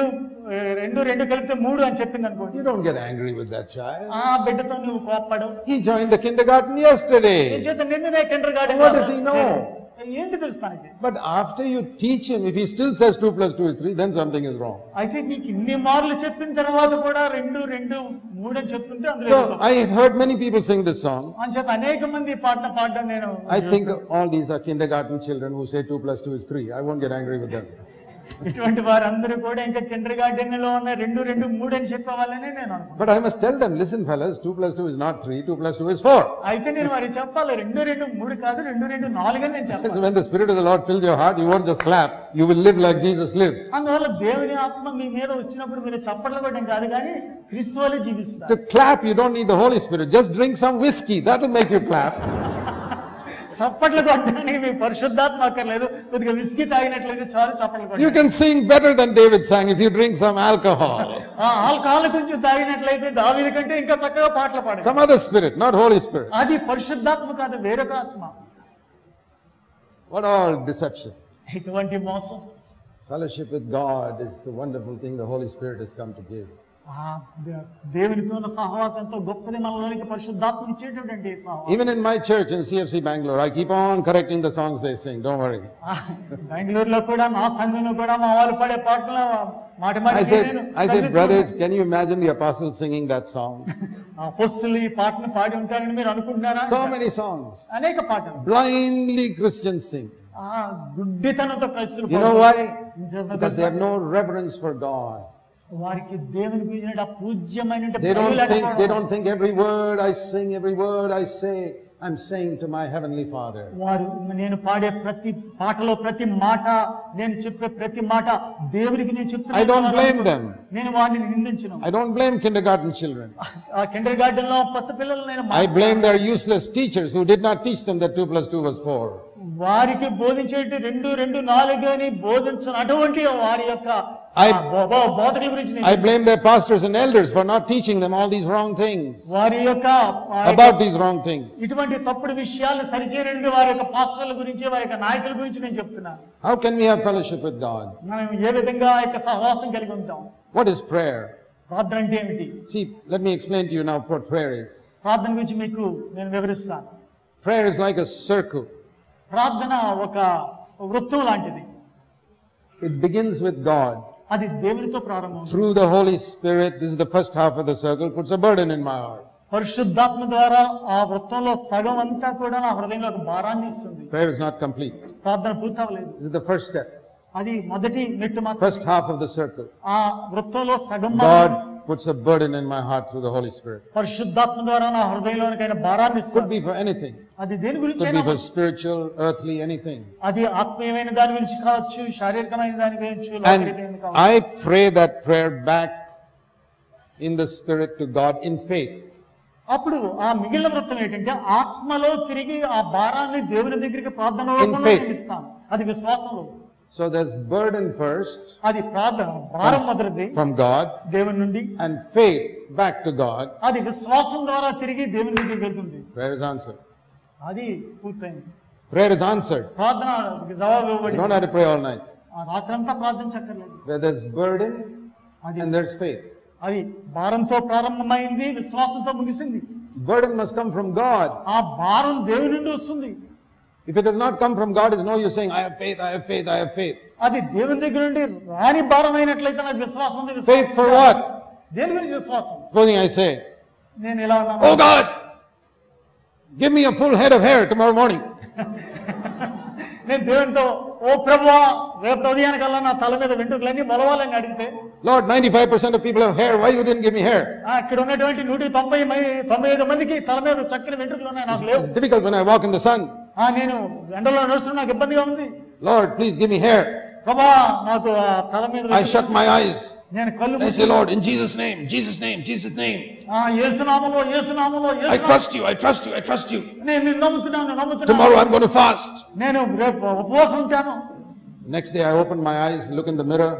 కలిపితే 3 అని చెప్పింది అనుకోండి. You don't get angry with that child. ఆ బిడ్డతో నువ్వు కోప్పడవు. He joined the kindergarten yesterday. నిన్ననే kindergarten. What does he know? ఏంటి తెలుసు తనకి? But after you teach him, if he still says 2 + 2 is 3, then something is wrong. అయితే నీకు ఇన్ని మార్లు చెప్పిన తర్వాత కూడా 2, 3 అని చెప్తుంటే అందులో. So I have heard many people sing this song. అంచేత అనేక మంది పాడడం నేను. I think all these are kindergarten children who say 2 + 2 is 3. I won't get angry with them. ఇటువంటి వారందరూ కూడా ఇంకా కిండర్ గార్డెన్ లో ఉన్న 2, 3 అని చెప్పవాలని నేను అనుకుంటున్నాను. But I must tell them, listen fellas, 2 + 2 is not 3, 2 + 2 is 4. అయితే నేను వారికి చెప్పాలి, 2, 3 కాదు, 2, 4 అని నేను చెప్పాలి. When the Spirit of the Lord fills your heart, you won't just clap, you will live like Jesus lived. అందువల్ల దేవుని ఆత్మ మీ మీద వచ్చినప్పుడు మీరు చప్పట్లు కొట్టడం కాదు, కానీ క్రీస్తు వలె జీవిస్తారు. To clap, you don't need the Holy Spirit. Just drink some whiskey, that will make you clap. చప్పట్లు కొట్టడానికి మీ పరిశుద్ధాత్మ అక్కర్లేదు, కొద్దిగా విస్కీ తాగినట్లయితే చాలు చప్పట్లు కొట్టండి. You can sing better than David sang if you drink some alcohol. Alcohol కొంచెం తాగినట్లయితే దావీదు కంటే ఇంకా చక్కగా పాటలు పాడండి. Some other spirit, not Holy Spirit. అది పరిశుద్ధాత్మ కాదు, వేరొక ఆత్మ. What all deception. ఇటువంటి మోసం. Fellowship with God is the wonderful thing the Holy Spirit has come to give. దేవునితో ఉన్న సహవాసంతో గొప్పది మనలోనికి పరిశుద్ధాత్మ ఇచ్చేటటువంటి సహవాసం. Even in my church in CFC Bangalore, I keep on correcting the songs they sing. Don't worry. బెంగళూరులో కూడా నా సంఘంలో కూడా మా వాళ్ళు పాడే పాటలు I said, brothers, can you imagine the apostles singing that song? అపోస్తలులు ఈ పాటను పాడి ఉంటారని మీరు అనుకుంటున్నారా? So many songs. అనేక పాటలు. Blindly Christians sing. గుడ్డితనంతో క్రైస్తవులు. You know why? Because they have no reverence for God. వారికి దేవుని గురించిన పూజ్యమైన they don't think every word I sing, every word I say, I'm saying to my heavenly Father. వారు నేను పాడే ప్రతి పాటలో ప్రతి మాట, నేను చెప్పే ప్రతి మాట దేవునికి నేను చెప్తున్నాను. I don't blame them. నేను వారిని నిందించను. I don't blame kindergarten children. Kindergarten లో పసిపిల్లలు నేను I blame their useless teachers who did not teach them that 2 + 2 was 4. వారికి బోధించేటి 2, 2, 4 అని బోధించిన అటువంటి వారి యొక్క బోధకుల గురించి I blame their pastors and elders for not teaching them all these wrong things, వారి యొక్క about these wrong things. ఇటువంటి తప్పుడు విషయాలను సరిచేయడానికి వారి యొక్క పాస్టర్ల గురించి వారి యొక్క నాయకుల గురించి నేను చెప్తున్నాను. How can we have fellowship with God? మనం ఏ విధంగా ఆ యొక్క సహవాసం కలిగి ఉంటాం? What is prayer? ప్రార్థన అంటే ఏమిటి? See, let me explain to you now what prayer is. ప్రార్థన గురించి మీకు నేను వివరిస్తాను. Prayer is like a circle. ప్రార్థన ఒక వృత్తం లాంటిది. It begins with God. అది దేవునితో ప్రారంభం. Through the Holy Spirit, this is the first half of the circle, puts a burden in my heart. పరిశుద్ధాత్మ ద్వారా ఆ వృత్తంలో సగం అంతా కూడా నా హృదయంలో ఒక భారాన్ని ఇస్తుంది. Prayer is not complete. ప్రార్థన పూర్తవలేదు. This is the first step. అది మొదటి మెట్టు మాత్రమే. First half of the circle. ఆ వృత్తంలో సగం God puts a burden in my heart through the Holy Spirit. పరిశుద్ధాత్మ ద్వారా నా హృదయంలోనికైన భారాన్ని Could ఇస్తుంది. be for anything. అది దేని గురించి Could be for spiritual, earthly, anything. అది ఆత్మీయమైన దాని గురించి కావచ్చు, శారీరకమైన దాని గురించి, And I pray that prayer back in the Spirit to God in faith. అప్పుడు ఆ మిగిలిన వృత్తం ఏంటంటే ఆత్మలో తిరిగి ఆ భారాన్ని దేవుని దగ్గరికి ప్రార్థనలో ఇస్తాను. అది విశ్వాసంలో. So there's burden first, అది ప్రార్థన భారం మొదటిది from God, దేవుని నుండి, and faith back to God. అది విశ్వాసం ద్వారా తిరిగి దేవుని దగ్గరికి వెళ్తుంది. Prayer is answered. అది పూర్తయింది. Prayer is answered. ప్రార్థన జవాబు You ఇవ్వబడింది. don't have to pray all night. ఆ రాత్రంతా ప్రార్థించక్కర్లేదు. Where there's burden and there's faith. అది భారంతో ప్రారంభమైంది, విశ్వాసంతో ముగిసింది. Burden must come from God. ఆ భారం దేవుని నుండి వస్తుంది. If it does not come from God, it's no use saying, I have faith, I have faith, I have faith. అది దేవుని దగ్గర నుండి రాని భారం అయినట్లయితే నాకు విశ్వాసం ఉంది. Faith for what? దేని గురించి విశ్వాసం? Supposing I say, నేను ఎలా ఉన్నాను? Oh God, give me a full head of hair tomorrow morning. నేను దేవునితో, ఓ ప్రభువా రేపు ఉదయానికల్లా నా తల మీద వెంట్రుకలన్నీ మొలవాలని అడిగితే, Lord, 95% of people have hair. Why you didn't give me hair? ఇక్కడ ఉన్నటువంటి 195 మందికి తల మీద చక్కని వెంట్రుకలు ఉన్నాయి, నాకు లేవు. It's difficult when I walk in the sun. నేను ఎండలో నడుస్తున్నా, నాకు ఇబ్బందిగా ఉంది. Lord, please give me hair. ప్రభా నాకు ఆ తల మీద I shut my eyes. నేను కళ్ళు I say, Lord, in Jesus' name, Jesus' name, Jesus' name. యేసునామములో యేసునామములో I trust you, I trust you, I trust you. నేను నిన్ను నమ్ముతున్నాను. Tomorrow I'm going to fast. నేను రేపు ఉపవాసం ఉంటాను. Next day I open my eyes, look in the mirror.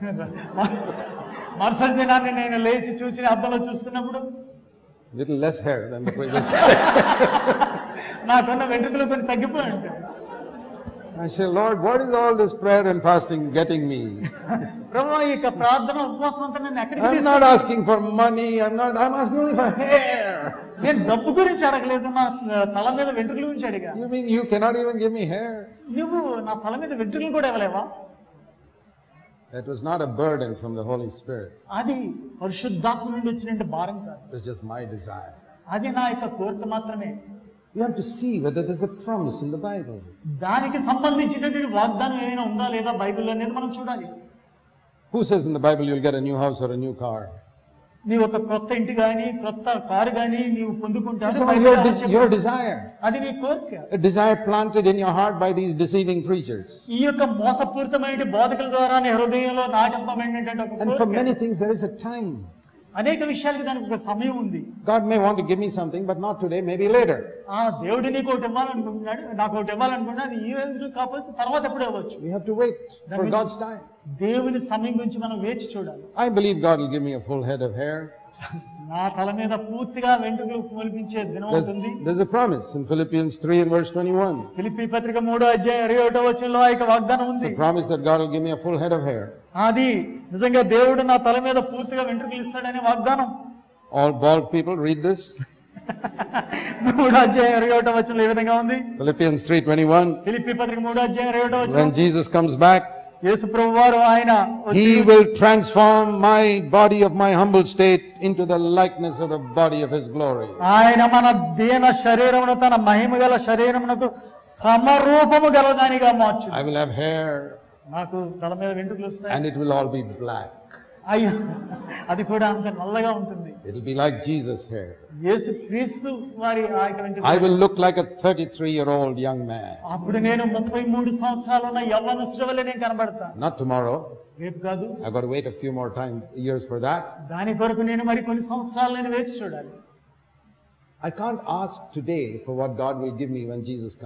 మరుసటి దినాన్ని నేను లేచి చూసి అద్దంలో చూసుకున్నప్పుడు Little less hair than the previous day. నాకున్న వెంట్రుకలు కొన్ని తగ్గిపోయి ఉంటాయి. I say, Lord, what is all this prayer and fasting getting me? ప్రభువా ఈ ప్రార్థన ఉపవాసం అంతా నేను ఎక్కడికి I'm not asking for money. I'm asking only for hair. నేను డబ్బు గురించి అడగలేదు, నా తల మీద వెంట్రుకల గురించి అడిగా. You mean you cannot even give me hair? నువ్వు నా తల మీద వెంట్రుకలు కూడా ఇవ్వలేవా? That was not a burden from the Holy Spirit. అది పరిశుద్ధాత్మ నుండి వచ్చిన భారం కాదు. It was just my desire. అది నా యొక్క కోరిక మాత్రమే. You have to see whether there's a promise in the Bible. దానికి సంబంధించినటువంటి వాగ్దానం ఏమైనా ఉందా లేదా బైబిల్లో అనేది మనం చూడాలి. Who says in the Bible you'll get a new house or a new car? నీవు ఒక కొత్త ఇంటి గాని కొత్త కారు గాని నీవు పొందుకుంటావు. Your desire. అది నీ కోరిక. A desire planted in your heart by these deceiving preachers. ఈ యొక్క మోసపూరితమైన బోధకుల ద్వారా నీ హృదయంలో నాటింపబడినటువంటి ఒక కోరిక. And for many things there is a time. అనేక విషయాలకు దానికి ఒక సమయం ఉంది. God may want to give me something, but not today, maybe later. దేవుడు నీకు ఒకటి ఇవ్వాలనుకుంటున్నాడు, నాకు ఒకటి ఇవ్వాలనుకున్నా, అది ఈ రోజు కాకపోతే తర్వాత ఎప్పుడు ఇవ్వచ్చు. We have to wait for God's time. దేవుని సమయం గురించి మనం వేచి చూడాలి. I believe God will give me a full head of hair. నా తల మీద పూర్తిగా వెంట్రుకలు మొలిపించే దినం ఉంటుంది. There's a promise in Philippians 3 and verse 21. Philippi పత్రిక 3:21 ఆ యొక్క వాగ్దానం ఉంది. It's a promise that God will give me a full head of hair. అది నిజంగా దేవుడు నా తల మీద పూర్తిగా వెంట్రుకలు ఇస్తాడనే వాగ్దానం. All bald people read this. 3:21 ఏ విధంగా ఉంది? Philippians 3:21. ఫిలిప్పీ పత్రిక 3:21. When Jesus comes back, యేసు ప్రభువారు ఆయన He will transform my body of my humble state into the likeness of the body of His glory. ఆయన మన దీన శరీరమును తన మహిమగల శరీరమునకు సమరూపము గలదానిగా మార్చును. I will have hair. నాకు తల మీద వెంట్రుకలు వస్తాయి. And it will all be black. అయ్యో అది కూడా అంత నల్లగా ఉంటుంది. It will be like Jesus' hair. యేసు క్రీస్తు వారి ఆ యొక్క వెంట్రుకలు. I will look like a 33-year-old young man. అప్పుడు నేను 33 సంవత్సరాల ఉన్న యవ్వనస్తుడి వలె నేను కనబడతాను. Not tomorrow. రేపు కాదు. I've got to wait a few more years for that. దాని కొరకు నేను మరి కొన్ని సంవత్సరాలు నేను వేచి చూడాలి. I can't ask today for what God will give me when Jesus comes.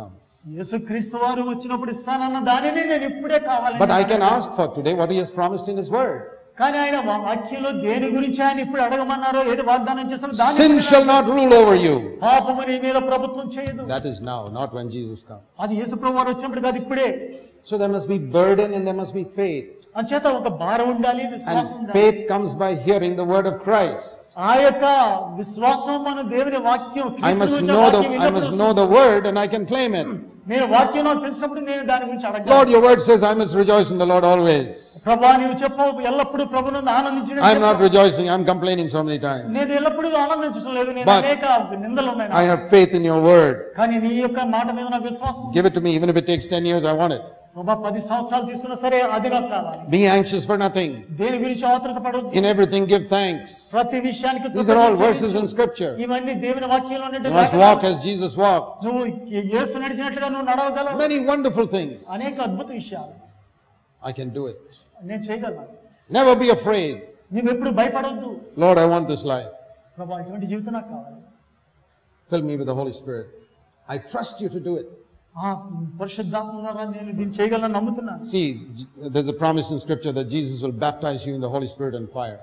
యేసుక్రీస్తు వారు వచ్చినప్పుడు ఇస్తానన్న దానిని నేను ఇప్పుడే కావాలి. But I can ask for today what he has promised in his word. కానీ ఆయన వాక్యంలో దేని గురించి ఆయన ఇప్పుడు అడగమన్నారో ఏది వాగ్దానం చేస్తారో దాని Sin shall not rule over you. పాపము నీ మీద ప్రభుత్వం చేయదు. That is now, not when Jesus comes. అది యేసు ప్రభువు వారు వచ్చినప్పుడు కాదు, ఇప్పుడే. So there must be burden and there must be faith. అంచేత ఒక భారం ఉండాలి, విశ్వాసం And ఉండాలి. faith comes by hearing the word of Christ. ఆ యొక్క విశ్వాసం మన దేవుని వాక్యం I must know the word and I can claim it. నేను వాక్యం నాకు తెలిసినప్పుడు నేను దాని గురించి అడగాలి. Lord, your word says I must rejoice in the Lord always. ప్రభువా నీవు చెప్పు ఎల్లప్పుడూ ప్రభువునందు ఆనందించడం. I am not rejoicing, I am complaining so many times. నేను ఎల్లప్పుడూ ఆనందించడం లేదు, నేను అనేక నిందలు ఉన్నాయి. I have faith in your word. కానీ నీ యొక్క మాట మీద నాకు విశ్వాసం. Give it to me, even if it takes 10 years, I want it. ప్రభువా 10 సంవత్సరాలు తీసుకున్నా సరే అది నాకు కావాలి. Be anxious for nothing. దేని గురించి ఆత్రుత పడొద్దు. In everything give thanks. ప్రతి విషయానికి These are all verses in scripture. ఇవన్నీ దేవుని వాక్యంలో ఉన్నటువంటి. You must walk as Jesus walked. నువ్వు యేసు నడిచినట్లుగా నువ్వు నడవగలవు. Many wonderful things. అనేక అద్భుత విషయాలు. I can do it. నేను చేయగలను. Never be afraid. నువ్వు ఎప్పుడు భయపడొద్దు. Lord, I want this life. ప్రభువా ఇటువంటి జీవితం నాకు కావాలి. Fill me with the Holy Spirit. I trust you to do it. పరిశుద్ధాత్మ ద్వారా నేను దీన్ని చేయగలను నమ్ముతున్నాను. See, there's a promise in scripture that Jesus will baptize you in the Holy Spirit and fire.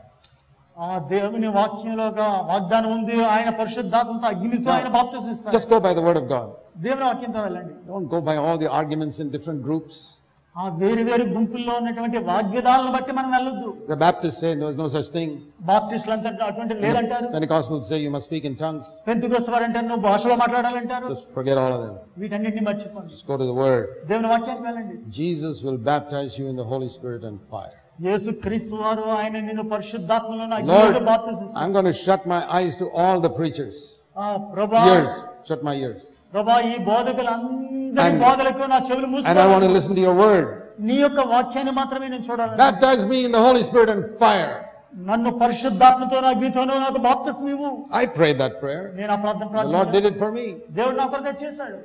దేవుని వాక్యంలో వాగ్దానం ఉంది, ఆయన పరిశుద్ధాత్మతో అగ్నితో ఆయన బాప్తిసం ఇస్తాడు. Just go by the word of God. దేవుని వాక్యంతో వెళ్ళండి. Don't go by all the arguments in different groups. వేరు వేరు గుంపుల్లో ఉన్నటువంటి వాగ్వేదాలను బట్టి మనం వెళ్ళొద్దు. The Baptists say there is no such thing. బాప్టిస్టులు అంతా అటువంటిది లేదంటారు. Pentecostals say you must speak in tongues. Pentecost వారు అంటారు నువ్వు భాషలో మాట్లాడాలంటారు. Just forget all of them. వీటన్నిటిని మర్చిపోండి. Just go to the word. దేవుని వాక్యానికి వెళ్ళండి. Jesus will baptize you in the Holy Spirit and fire. యేసుక్రీస్తు వారు ఆయన నిన్ను పరిశుద్ధాత్మలోను అగ్నితో బాప్తిసం ఇస్తారు. I'm going to shut my eyes to all the preachers. ప్రభువా Ears, shut my ears. ప్రభువా ఈ బోధకులందరి బోధలకు నా చెవులు మూసుకో. And I want to listen to your word. నీ యొక్క వాక్యాన్ని మాత్రమే నేను చూడాలి. Baptize me in the Holy Spirit and fire. నన్ను పరిశుద్ధాత్మతోను అగ్నితోను నాకు బాప్తిసం ఇవ్వు. I prayed that prayer. నేను ఆ ప్రార్థన The Lord did it for me. దేవుడు నా కొరకు చేశాడు.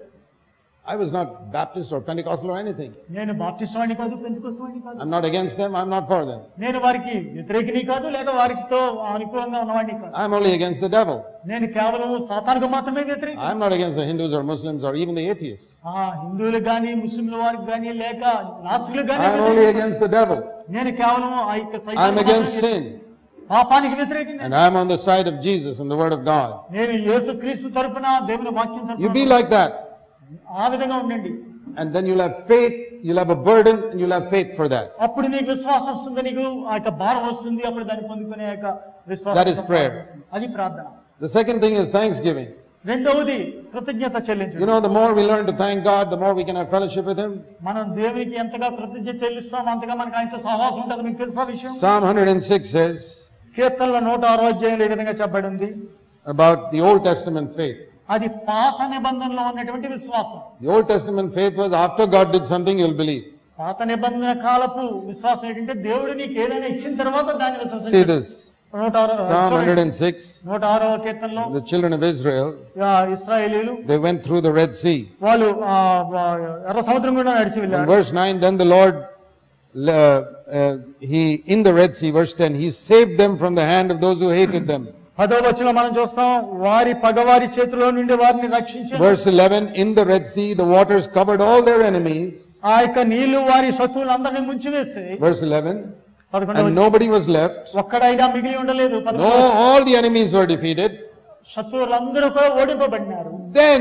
I was not Baptist or Pentecostal or anything. నేను బాప్టిస్ట్ వాడిని కాదు, పెంతెకోస్తు వాడిని కాదు. I'm not against them, I'm not for them. నేను వారికి వ్యతిరేకిని కాదు, లేక వారితో అనుకూలంగా ఉన్నవాడిని కాదు. I'm only against the devil. నేను కేవలం సాతానుకు మాత్రమే వ్యతిరేకి. I'm not against the Hindus or Muslims or even the atheists. హిందువులకు గాని ముస్లింల వారికి గాని లేక నాస్తికులకు గాని I'm only against the devil. నేను కేవలం ఆ యొక్క I'm against sin. పాపానికి వ్యతిరేకిని. And I'm on the side of Jesus and the word of God. నేను యేసుక్రీస్తు తరపున దేవుని వాక్యం తరపున. You be like that. ఆ విధంగా ఉండండి. And then you'll have faith, you'll have a burden and you'll have faith for that. అప్పుడు నీకు విశ్వాసం వస్తుంది, నీకు ఆ యొక్క భారం వస్తుంది, అప్పుడు దాన్ని పొందుకునే యొక్క విశ్వాసం. That is prayer. అది ప్రార్థన. The second thing is thanksgiving. రెండవది కృతజ్ఞత చెల్లించడం. You know, the more we learn to thank God, the more we can have fellowship with him. మనం దేవునికి ఎంతగా కృతజ్ఞత చెల్లిస్తాం అంతగా మనకు ఆయనతో సహవాసం ఉంటుంది. మీకు తెలుసా విషయం? Psalm 106 says కీర్తనల 106వ అధ్యాయంలో ఈ విధంగా చెప్పబడింది about the Old Testament faith. అది పాత నిబంధనలో ఉన్నటువంటి విశ్వాసం. The Old Testament faith was after God did something, you'll believe. పాత నిబంధన కాలపు విశ్వాసం ఏంటంటే దేవుడు నీకు ఏదైనా ఇచ్చిన తర్వాత దాన్ని విశ్వసించడం. See this. Psalm 106. 106వ కీర్తనలో The children of Israel, ఇశ్రాయేలీయులు they went through the Red Sea. వాళ్ళు ఎర్ర సముద్రం గుండా నడిచి In వెళ్ళారు. verse 9, then the Lord, he in the Red Sea, verse 10, he saved them from the hand of those who hated them. 10వ వచనంలో మనం చూస్తాం వారి పగవారి చేతిలో నుండి వారిని రక్షించాడు. Verse 11, in the Red Sea the waters covered all their enemies. ఆ యొక్క నీళ్లు వారి శత్రువులందరినీ ముంచివేసి. Verse 11, and nobody was left. ఒక్కడైనా మిగిలి ఉండలేదు. No, all the enemies were defeated. శత్రువులందరూ కూడా ఓడింపబడినారు. Then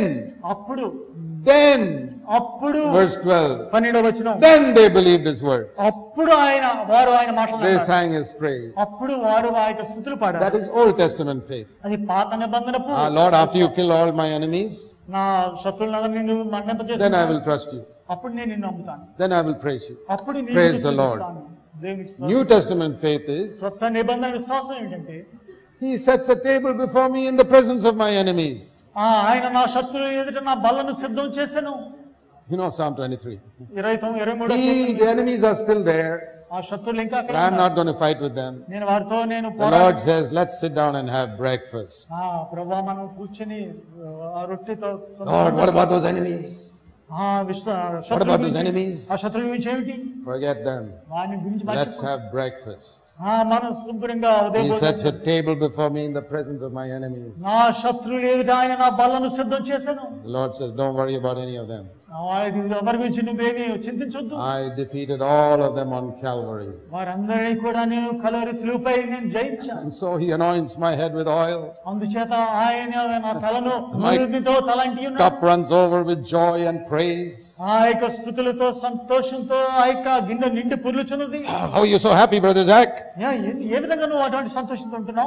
verse 12, 12వ వచనం, then they believed his words. అప్పుడు వారు ఆయన మాటలు They నమ్మారు. sang his praise. అప్పుడు వారు ఆ యొక్క స్తుతులు పాడారు. That is Old Testament faith. అది పాత నిబంధనపు. Lord, after you kill all my enemies, నా శత్రువులందరినీ నువ్వు మన్నింపజేస్తావు. then I will trust you. అప్పుడు నేను నిన్ను నమ్ముతాను. Then I will praise you. అప్పుడు నేను Praise the నిన్ను Lord. స్తుతిస్తాను. దేవునికి స్తోత్రం. New Testament faith is, కొత్త నిబంధన విశ్వాసం ఏంటంటే he sets a table before me in the presence of my enemies. ఆయన నా శత్రువు ఎదుట నా బల్లను సిద్ధం చేశాను. You know Psalm 23. 23 The enemies are still there. ఆ శత్రువులు ఇంకా అక్కడ But I'm ఉన్నారు. not going to fight with them. నేను వారితో నేను The Lord says, let's sit down and have breakfast. ప్రభువా మనం కూర్చొని ఆ రొట్టెతో Lord, what about those enemies? What about those enemies? ఆ శత్రువుల గురించి ఏమిటి? Forget them. వాని గురించి Let's మర్చిపో. have breakfast. మనం శుభ్రంగా He sets a table before me in the presence of my enemies. నా శత్రువులు ఎదుట ఆయన నా బల్లను సిద్ధం చేశాను. The Lord says, don't worry about any of them. ఎవరి గురించి నువ్వేమీ చింతించొద్దు. I defeated all of them on Calvary. వారందరినీ కూడా నేను కల్వరి శిలువపై నేను జయించాను. And so he anoints my head with oil. అందుచేత ఆయన నా తలను నూనెతో తలంటి ఉన్నాడు. Cup runs over with joy and praise. ఆ యొక్క స్తుతులతో సంతోషంతో ఆ యొక్క గిన్నె నిండి పొర్లుచున్నది. How are you so happy, Brother Zach? ఏ విధంగా నువ్వు అటువంటి సంతోషంతో ఉంటున్నావు?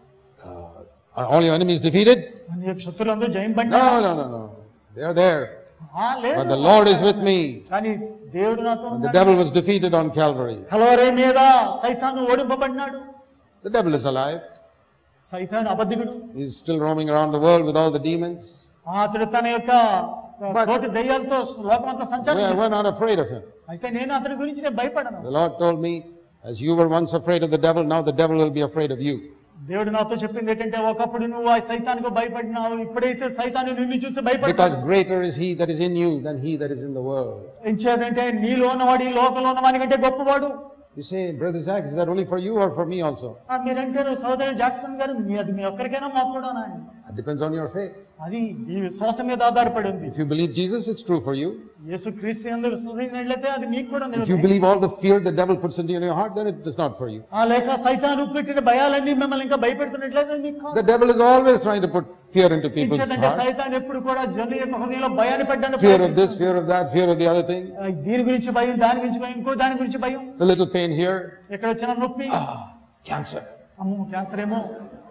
Are all your enemies defeated? నీ యొక్క శత్రులందరూ జయింపబడ్డారు. No. They are there. లేదు. But the Lord is with me. కానీ దేవుడు నాతో ఉన్నాడు. The devil was defeated on Calvary. Calvary మీద సైతాను ఓడింపబడినాడు. The devil is alive. సైతాను అబద్ధికుడు. He is still roaming around the world with all the demons. అతడు తన యొక్క కోటి దయ్యాలతో లోకమంతా సంచారం. We're not afraid of him. అయితే నేను అతని గురించి నేను భయపడను. The Lord told me, as you were once afraid of the devil, now the devil will be afraid of you. దేవుడు నాతో చెప్పింది ఏంటంటే, ఒకప్పుడు నువ్వు ఆ సైతానుకు భయపడినావు, ఇప్పుడైతే సైతాను నిన్ను చూసి భయపడతాడు. Because greater is he that is in you than he that is in the world. ఎంచేదంటే నీలో ఉన్నవాడు ఈ లోకంలో ఉన్నవాని కంటే గొప్పవాడు. You say, Brother Zach, is that only for you or for me also? మీరంటారు సోదరుడు జాక్సన్ గారు, అది మీ ఒక్కరికైనా మాకు కూడా? It depends on your faith. అది ఈ విశ్వాసం మీద ఆధారపడి ఉంది. If you believe Jesus, it's true for you. యేసుక్రీస్తు యందు విశ్వసించినట్లయితే అది మీకు కూడా నిజమే. If you believe all the fear the devil puts into your heart, then it is not for you. లేక సైతాను పెట్టిన భయాలన్నీ మిమ్మల్ని ఇంకా భయపెడుతున్నట్లయితే అది మీకు కాదు. The devil is always trying to put fear into people's heart. సైతాను ఎప్పుడు కూడా జనుల యొక్క హృదయంలో భయాన్ని పెట్టడానికి fear of this, fear of that, fear of the other thing. దీని గురించి భయం, దాని గురించి భయం, ఇంకో దాని గురించి భయం. The little pain here. ఎక్కడ వచ్చిన నొప్పి. Cancer. అమ్మో క్యాన్సర్ ఏమో.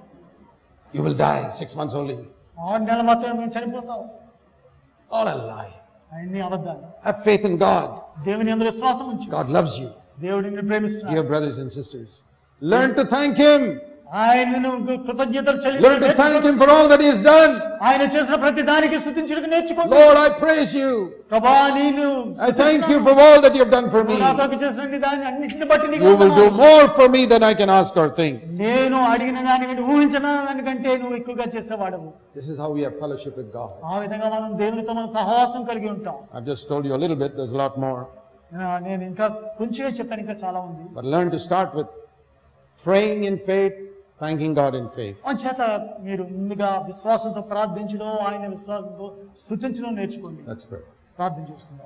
You will die 6 months only. 6 నెలల మాత్రమే నువ్వు చనిపోతావు. All a lie. అన్ని అబద్ధాలు. Have faith in God. దేవుని యందు విశ్వాసం ఉంచు. God loves you. దేవుడు నిన్ను ప్రేమిస్తున్నాడు. Dear brothers and sisters, learn to thank him. ఆయనను కృతజ్ఞతలు చెల్లించు. Learn to thank him for all that he has done. ఆయన చేసిన ప్రతి దానికి స్తుతించుటకు నేర్చుకో. Lord, I praise you. ప్రభువా నీను I thank you for all that you have done for me. నాతో చేసిన దాన్ని అన్నిటిని బట్టి నీకు You will do more for me than I can ask or think. నేను అడిగిన దానికంటే ఊహించిన దానికంటే నువ్వు ఎక్కువగా చేసేవాడవు. This is how we have fellowship with God. ఆ విధంగా మనం దేవునితో మనం సహవాసం కలిగి ఉంటాం. I've just told you a little bit, there's a lot more. నేను ఇంకా కొంచెమే చెప్పాను, ఇంకా చాలా ఉంది. But learn to start with praying in faith, thanking God in faith. అంచేత మీరు ముందుగా విశ్వాసంతో ప్రార్థించడం, ఆయన విశ్వాసంతో స్తుతించడం నేర్చుకోండి. Let's pray. ప్రార్థన చేసుకుందాం.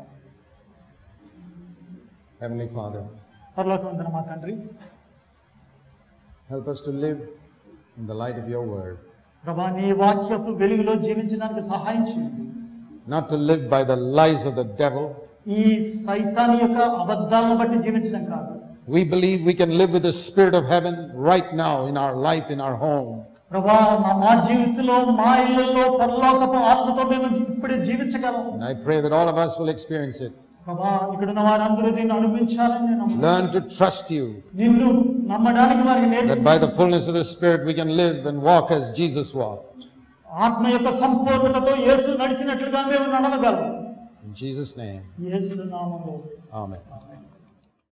Heavenly Father, పరలోకమందున మా తండ్రి, help us to live in the light of your word. ప్రభువా నీ వాక్యపు వెలుగులో జీవించడానికి సహాయం చేయండి. Not to live by the lies of the devil. ఈ సైతాను యొక్క అబద్ధాలను బట్టి జీవించడం కాదు. We believe we can live with the spirit of heaven right now in our life, in our home. ప్రభువా మా జీవితంలో, మా ఇళ్ళల్లో పరలోకపు ఆత్మతో మేము ఇప్పుడే జీవించగలం. And I pray that all of us will experience it. ప్రభువా ఇక్కడ ఉన్న వారందరూ దీన్ని అనుభవించాలని నేను నమ్ముతున్నాను. Learn to trust you. నిన్ను నమ్మడానికి వారికి నేర్పి. That by the fullness of the Spirit we can live and walk as Jesus walked. ఆత్మ యొక్క సంపూర్ణతతో యేసు నడిచినట్లుగా మేము నడవగలం. In Jesus' name. యేసు నామములో. Amen.